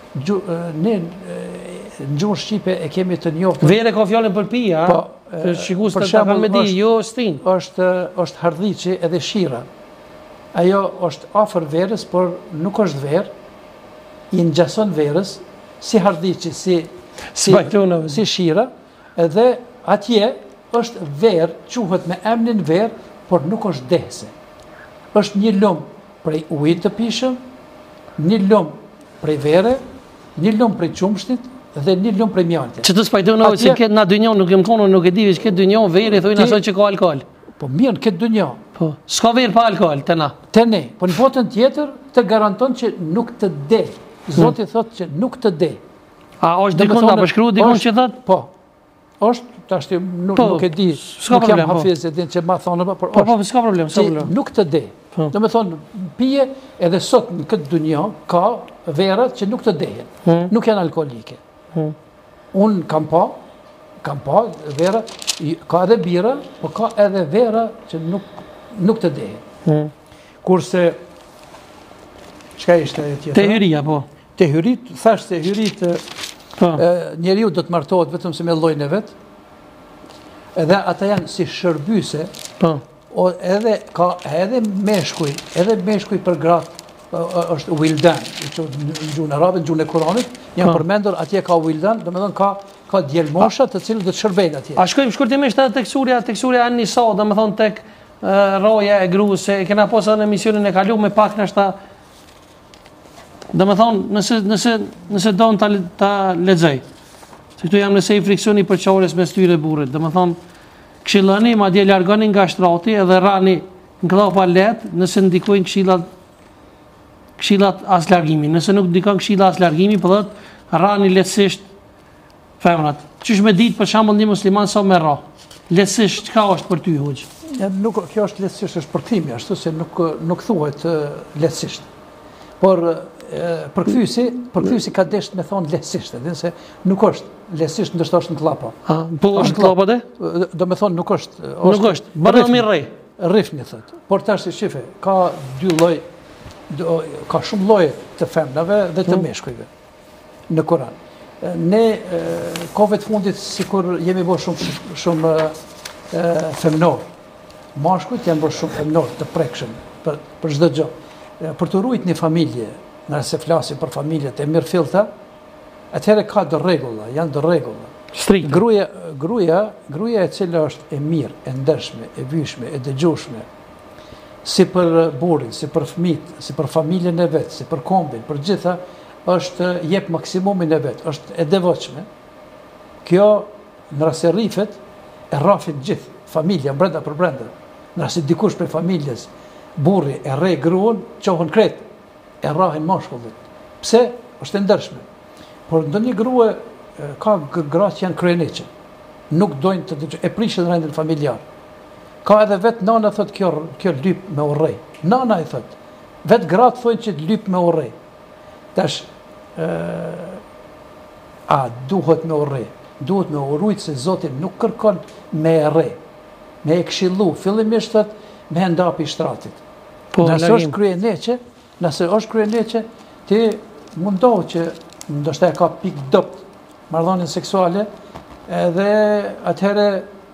gjuhën shqipe e kemi të njohur. Verë ka fjalën për pija, po shikues të ta kanë me di, jo stin. Është hardhiçi edhe shira. Ajo është afër verës, por nuk është verë. I ngjason verës si hardhiçi, si shira, edhe atje është verë, quhet me emrin verë, por nuk është dehse. Është një lum prej ujit të pishëm, një lum prej vere, një lum prej qumshtit dhe një lum prej mjaltit. Që të spajtonove që këtë na dynjon, nuk jem kono, nuk e divi që këtë dynjon veri, thojnë asoj që ka alkool. Po mirë, këtë dynjon. Po, s'ka verë pa alkohol, të na. Të ne, po në botën tjetër të garanton që nuk të de. Zoti thot që nuk të de. A është dikun ta përshkru, dikun që thot? Po, është, tashti nuk e di, nuk jam hafiz e din që ma thonë, por është. Po, s'ka problem, s'ka problem. Nuk të de. Do me thonë, pije edhe sot në këtë dunja ka verat që nuk të dejen, nuk janë alkoholike. Unë kam pa vera, ka edhe bira, po ka edhe vera që nuk të dejen. Kurse, çka ishte e tjetër? Te hyria, po. Te hyrit, thash te hyrit, njeriu do të martohet vetëm se me llojin e vet, edhe ata janë si shërbyse, edhe ka edhe meshkuj për gratë është wildan, në gjuhën arabe, në gjuhën e Kuranit, janë përmendur atje ka wildan, domethënë ka djelmosha të cilët do të shërbejnë atje. A shkojmë shkurtimisht edhe tek surja An-Nisa, domethënë tek roja e gruas, se kena pasur në emisionin e kaluar me pak nashta. Domethënë, nëse don ta lexoj. Se këtu jam nëse i friksioni për çorës mes tyre burrit. Domethënë, këshilloni, madje largoni nga shtrati edhe rani në klapa let, nëse ndikojnë këshillat as largimi. Nëse nuk ndikon këshilla as largimi, po thotë rani lehtësisht femrat. Qysh me ditë për shembull një musliman sa me ra. Lehtësisht çka është për ty hoxh? Nuk kjo është lehtësisht është përkthimi, ashtu se nuk thuhet lehtësisht. Por përkthyesi ka desh me thonë lehtësisht, edhe se nuk është lehtësisht, ndoshta është në klapa. Po është klapa dhe? Do me thonë nuk është. Nuk është, bërëmi rrej. Rrifni thot. Por tash si shife, ka dy lloj, ka shumë lloje të femnave dhe të meshkujve në Kur'an. Ne kohëve të fundit sikur jemi bërë shumë femnor. Mashkujt janë bërë shumë femnor të prekshëm për çdo gjë. Për të ruajtur një familje, nëse flasim për familjet e mirëfillta, atëherë ka do rregulla, janë do rregulla. Gruaja e cila është e mirë, e ndershme, e vyshme, e dëgjueshme, si për burrin, si për fëmijët, si për familjen e vet, si për kombin, për gjitha, është jep maksimumin e vet, është e devotshme. Kjo në rast se rrifet e rrafin gjithë familja brenda për brenda. Në rast se dikush për familjes burri e rrej gruan, qohën kret, e rrahin mashkullit. Pse? Është e ndershme. Por ndonjë grua ka gra që janë kryeneqe. Nuk dojnë të dëgjojnë, e prishin rendin familjar. Ka edhe vetë nana thot kjo lyp me urrej. Nana i thot. Vetë gratë thonë që lyp me urrej. Tash duhet me urrej. Duhet me urujt se Zoti nuk kërkon me errej. Me e këshillu, fillimisht thot me ndapi shtratit. Nëse është kryeneqe, ti mundohu që ndoshta e ka pikë dopt marrëdhënien seksuale, edhe atëherë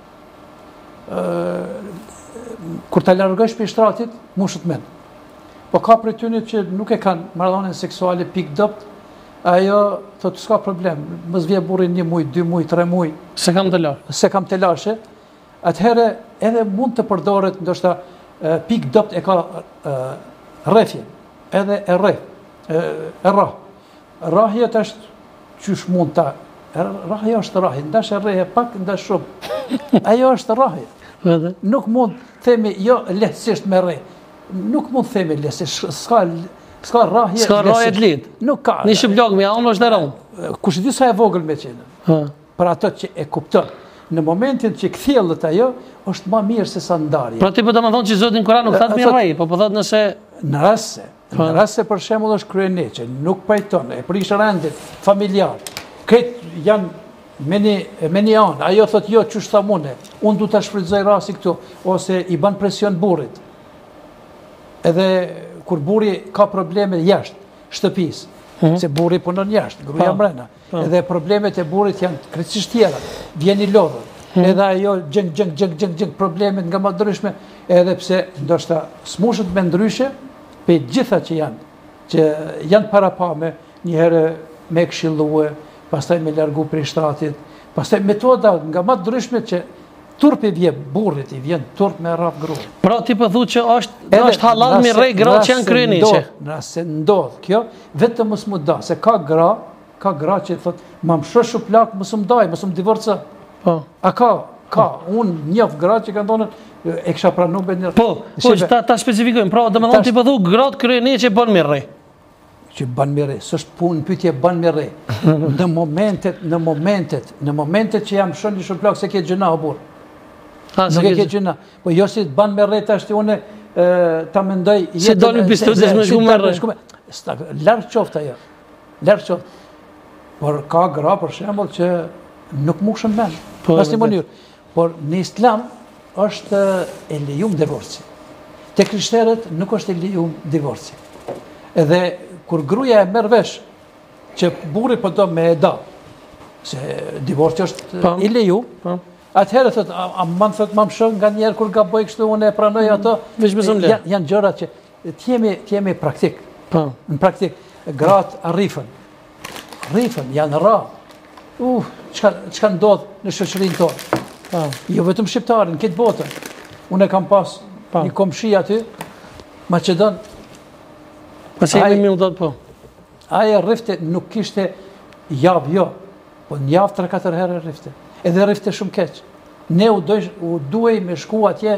kur ta largosh prej shtratit, mushët mend. Po ka prej tyre që nuk e kanë marrëdhënien seksuale pikë dopt, ajo thotë s'ka problem, mos vje burri 1 muaj, 2 muaj, 3 muaj, se kam të lashe. Atëherë edhe mund të përdoret ndoshta pikë dopt e ka rrefje, edhe e rreh, e rrah. Rrahja është qysh mund ta. Rrahja është rrahje, ndash e rrehe pak, ndash shumë. Ajo është rrahje. Nuk mund themi jo lehtësisht me rreh. Nuk mund themi lehtësisht, s'ka rrahje. S'ka rrahje të lehtë. Nuk ka. Një shblog me anë është rrahje. Kush di sa e vogël me qenë. Për ato që e kupton. Në momentin që kthjellët ajo, është më mirë se sa ndarje. Pra ti po domethënë që Zoti në Kur'an nuk thotë me rrej, po thotë nëse në rast se për shembull është kryeneqe, nuk pajton, e prish rendin familjar. Këtë janë me një anë, ajo thotë jo çu thamune, unë du ta shfrytëzoj rasti këtu, ose i bën presion burrit. Edhe kur burri ka probleme jashtë shtëpisë, se burri punon jashtë, gruaja brenda. Edhe problemet e burrit janë krejtësisht tjera. Vjen i lodhur. Edhe ajo gjeng problemet nga më ndryshme, edhe pse ndoshta smushët me ndryshe, pe gjitha që janë parapame, njëherë me këshillue, pastaj me largu prej shtratit, pastaj metoda nga më ndryshme që turpi vje burrit, i vjen turp me rraf grua. Pra ti po thu që është halal me rrej gra që janë kryeneqe. Nëse ndodh kjo, vetëm mos mu da, se ka gra që thot, ma më shoshu plak, mos më daj, mos më divorca. A ka, Ka, unë njëf gratë që kanë thonë, e kësha pranu me një... Po, ta specifikojmë, pra dhe me thonë t'i përdhu gratë krye që banë me re. Që banë me re, sështë punë pytje banë me re. Në momentet që jam shën një shumë plakë se ke gjëna o burë. Nuk e ke gjëna. Po jo si banë me re, ta shti une ta mendoj... Se do një pistudës me shku me re. Larë qofta jo, larë qofta. Por ka gra për shembull që nuk mushën men, pas një mënyrë. Por në islam është e lejum divorci. Te krishterët nuk është e lejum divorci. Edhe kur gruaja e merr vesh që burri po do me e da, se divorci është i lejum, atëherë thot, a më thot më shon nga njerë kur gaboj kështu unë e pranoj ato. Janë gjëra që t'jemi praktik. Në praktik, gratë arrifën, janë ra. Çka ndodh në shoqërinë tonë. Jo vetëm shqiptarën, këtë botën. Unë e kam pas një komshi aty, Macedon. Pas e me minutat po. Aja rifte nuk kishte javë jo, po në javë 3-4 herë rifte. Edhe rifte shumë keq. Ne u duhej me shku atje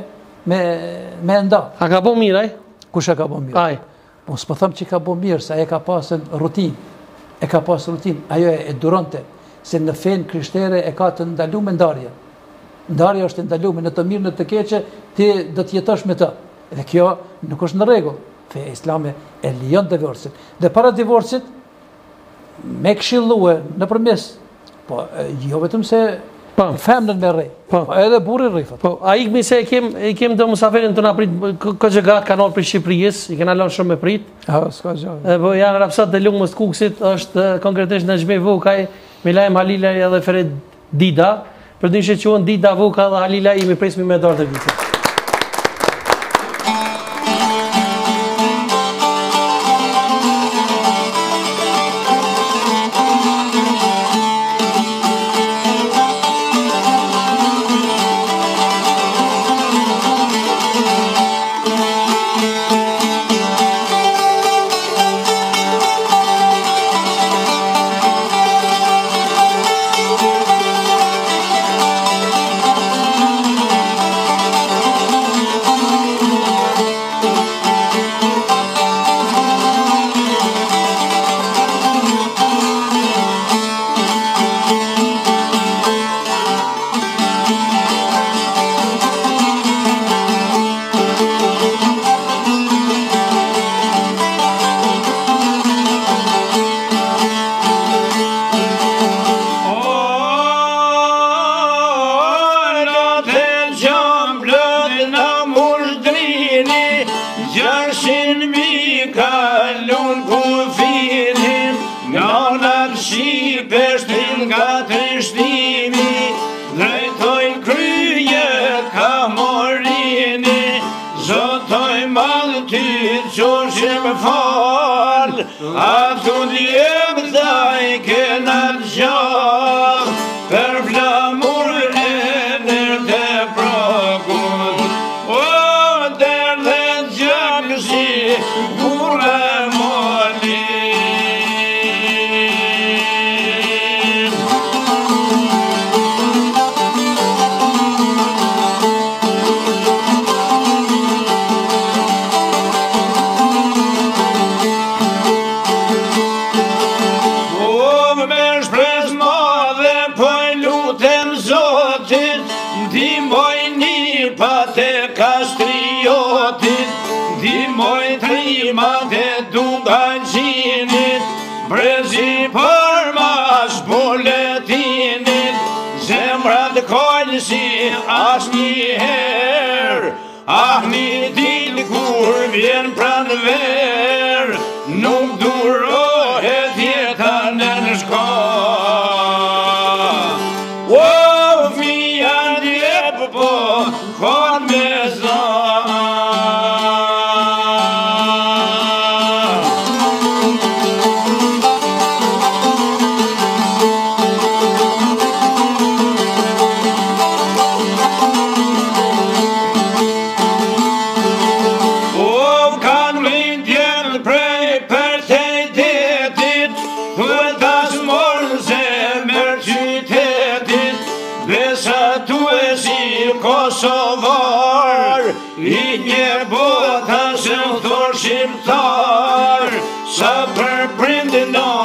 me nda. A ka bo mirë, aj? Kush e ka bo mirë? Aj. Po s'po thëmë që ka bo mirë, se aje ka pasën rutin. Ajo e duronte. Se në fenë krishtere e ka të ndalu me ndarje. Ndarja është ndaluar në të mirë në të keqe, ti do të jetosh me të. Dhe kjo nuk është në rregull. Feja islame e lejon divorcin. Dhe para divorcit me këshillue nëpërmes, po jo vetëm se femnën me rrej, po edhe burri rrifat. Po a ikmi se e kem do musaferin të na prit këto gratë kanë ardhur për Shqipërisë, i kanë lënë shumë me prit. S'ka gjë. Po janë rapsat të lungës Kuksit, është konkretisht në Xhmi Vukaj, Milaim Halila edhe Ferit Dida. Për një që qënë Dida Vuka dhe Halila i me presmi me dorë të vitit.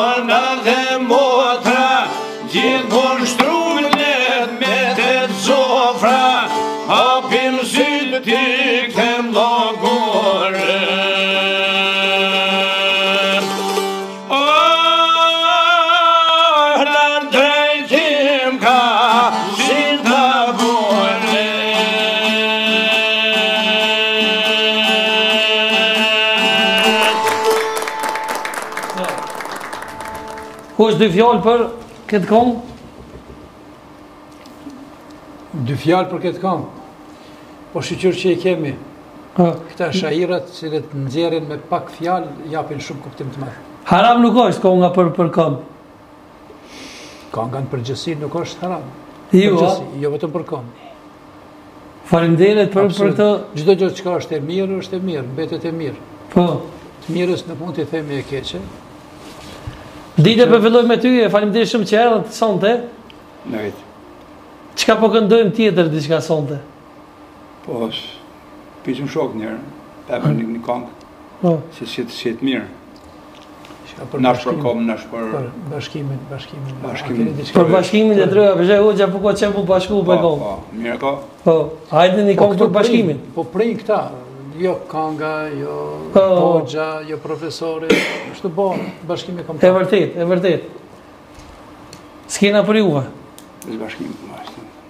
nona dhe motra, gjithmon shtrumlet me të zofra, hapim sytë t'i kthem logore. Ku është dy fjallë për këtë këngë? Dy fjallë për këtë këngë? Po shqyqyrë që i kemi. Këta shahirat cilët nxjerrin me pak fjallë, japin shumë kuptim të madh. Haram nuk është kënga për këngë? Kënga në përgjësi nuk është haram. Jo vetëm për këngë. Faleminderit për këtë. Çdo gjë që është e mirë, mbetet e mirë. Po. Të mirës nuk mund t'i themi e keqe. Dite për filloj me ty, faleminderit shumë që erdhët sonte. Nëjtë. Çka po këndojmë tjetër diçka sonte? Po, piqëm shok njerë, pepe një këngë, si jetë mirë. Nash për kom, nash për... Bashkimin. Për bashkimin e drëja, përshë hoqja po ko qenë po bashku për këngë. Po, mirë ka. Po, hajde një këngë për bashkimin. Po prin këta, jo kanga, jo hoxha, jo profesori, është të bon, bashkimi kom ta. E vërtet. S'kena për juve. Është bashkimi, mashtë.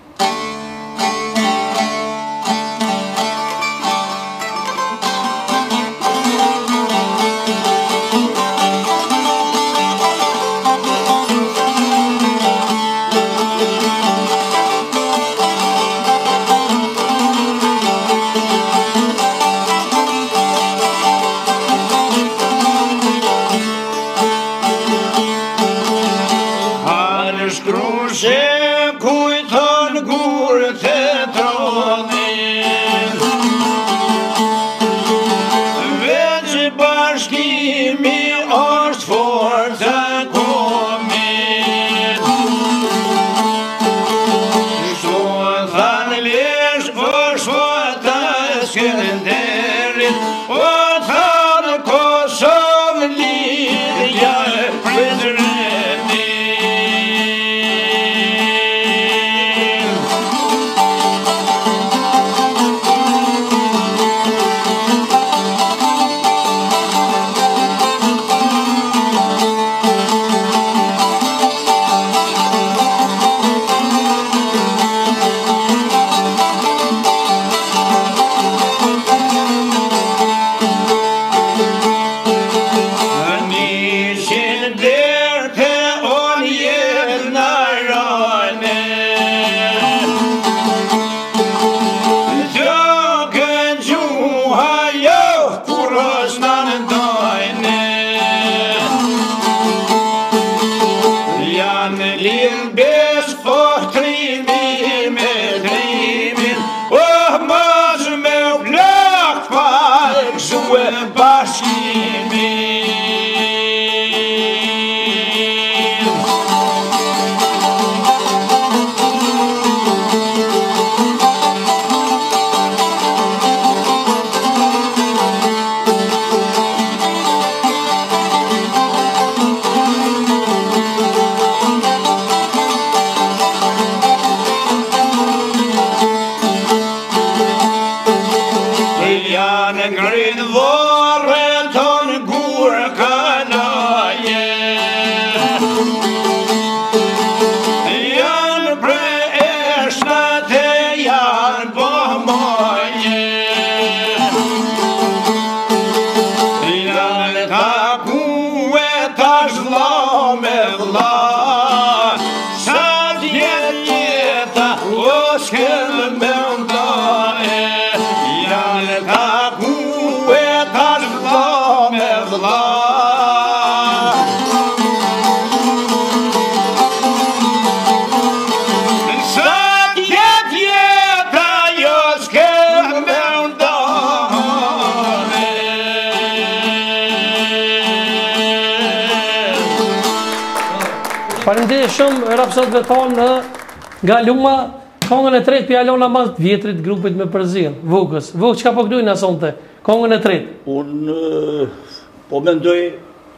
Faleminderit shumë, rapsat veton nga Luma, këngën e tretë për Alona mas vjetrit grupit me përzirë, Vukës. Vukë, qka po këdujnë asonte? Këngën e tretë? Unë po mendoj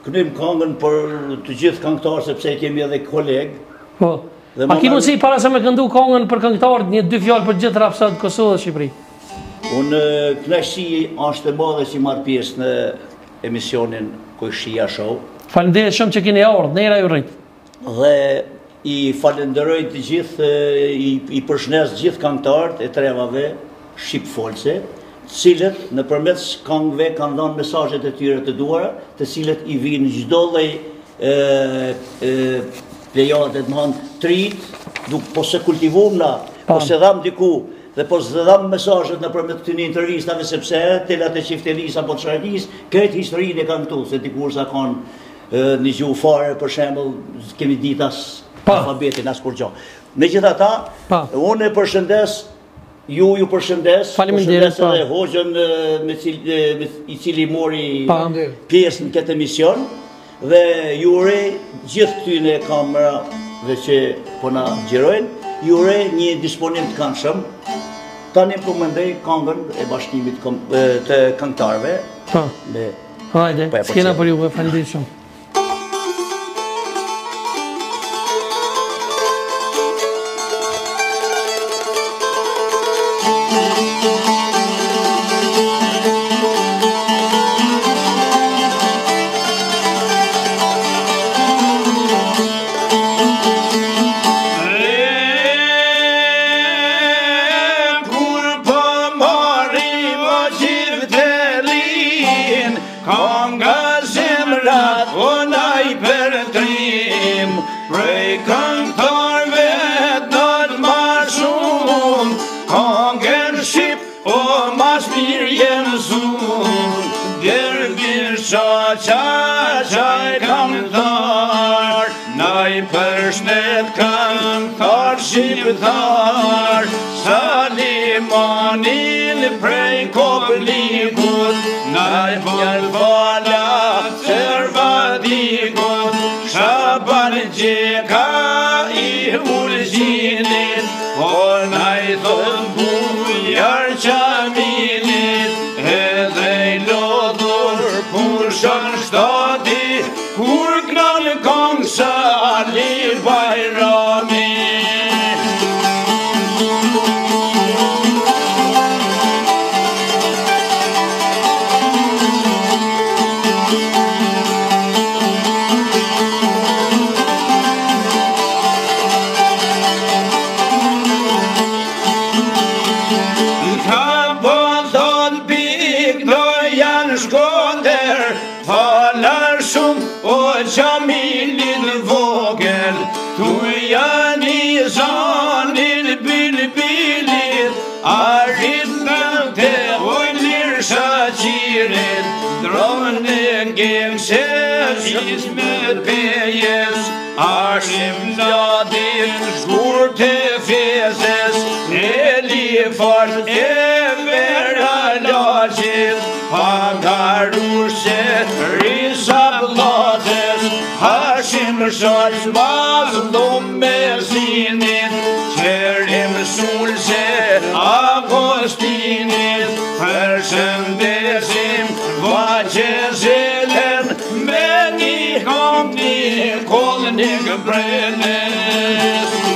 kënym këngën për të gjithë këngëtarë, sepse kemi edhe kolegë. Po. A ki mundësi para se me këndu këngën për këngëtarët, një 2 fjalë për gjithë rapsat Kosovë dhe Shqipëri? Unë kënaqësi është e madhe që marr pjesë në emisionin Koishia Show. Faleminderit shumë që keni ardhur, nera ju rrit. Dhe i falenderoj të gjithë, i përshëndes gjithë këngëtarët e trevave shqipfolse, cilët nëpërmjet këngëve kanë dhënë mesazhet e tyre të duara, të cilët i vinë çdo lloj plejade të mënd trit, po se kultivum na, po se dham diku, dhe po se dham mesazhet nëpërmjet këtyre intervistave, sepse telat e Çiftelisë apo Çarkis, këtë historinë e kanë këtu, se dikur sa kanë një gjuhë fare, për shembull, kemi ditë as alfabetin as kur gjë. Megjithatë, unë e përshëndes, ju përshëndes, përshëndes edhe hoxhën i cili mori pjesë në këtë emision, dhe ju uroj gjithë këtyre kamerave që po na xhirojnë, ju uroj një disponim të këndshëm. Tani po mendoj këngën e bashkimit të këngëtarëve. Hajde, s'kena për ju, faleminderit shumë. Qaj këngëtar, na i përshëndet këngëtar shqiptar, Salimanin prej Koplikut, na i përfala Cervadikut, Shaban Gjeka i Ulgjinit, o na i thot Bujar Qaminit, edhe i lodhur pushon shtati, kur knon këngë Ali Bajrami. Qamilin vogël, tu janë i zanin bilbilit, arrit në të ojnir shaqirit, dronë në gemses ismet pejes, ashim ladin shkur të fezes, e lifart e vera laqit, pagarushe risa blades, Hashim shals mazlum me zinit, Qerim sulse Agostinit, përshëndesim vaqezelen, me një kam një kol një gëbrenes.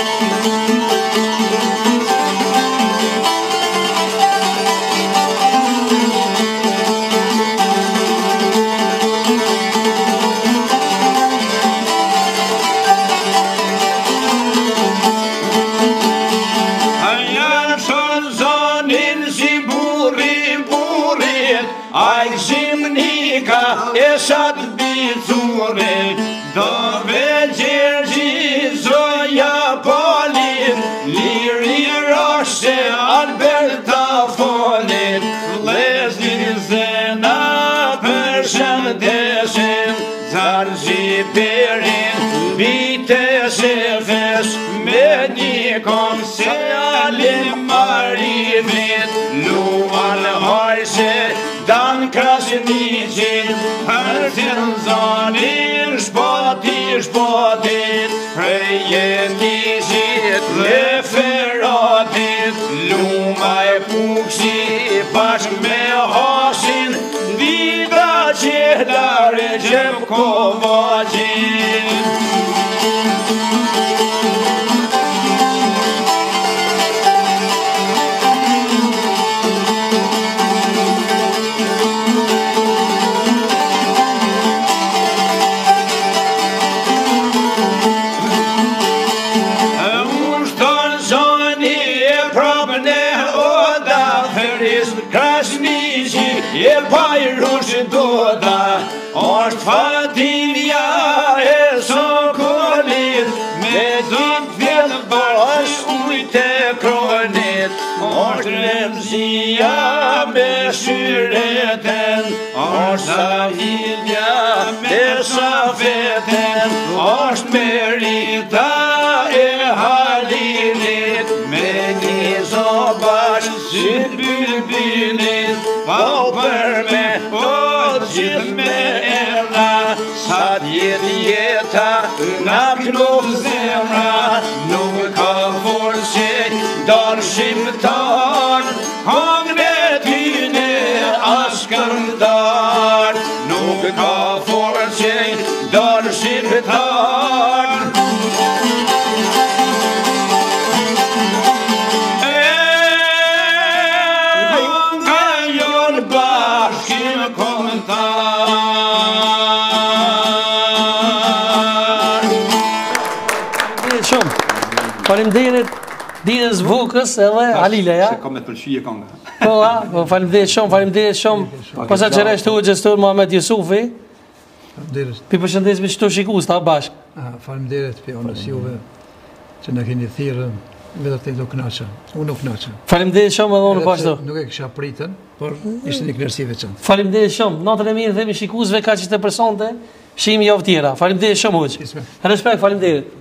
Esat bicurit, dove gjergji zoja polit, liri roshe Alberta folit, lezin zena përshëndesin, zargji perin vitesefes, me një kom se alim marivit, luan hajse dan krasnicin, përtin zanin shpatit, prej jetisit dhe feratit, lumaj puksi bashk me hasin, vida qedare gjep bajrushin toda, është fatimja e sokolit, me dhënë vjetë bashkë ujtë e kronit, është remzia me shyreten, është sahilja me safeten, është merita e Halilit, me një zobash si bylbilit, pa për me po gjithë me erna, sa djetë jeta nga knof zemra, nuk ka forë që darë shqiptar, hangre tyne as këndar, nuk ka forë që darë shqiptar. Faleminderit Dinës Vukës edhe Alila, ja? Se ka me të pëlqyje kënga. Po, faleminderit shumë. Posa që reshtu u gjestur Muhamet Jusufi. Faleminderit. Pi përshëndesmi qëtu shikus, ta bashkë. Faleminderit për onës juve që në keni thirë, vetëm të kënaqë. Unë nuk kënaqë. Faleminderit shumë edhe unë pashtu. Nuk e kisha pritën, por ishte një kënaqësi veçantë. Faleminderit shumë. Natën e mirë themi shikusve ka që të personte, shihemi javë tjera. Faleminderit shumë hoq. Respekt, faleminderit.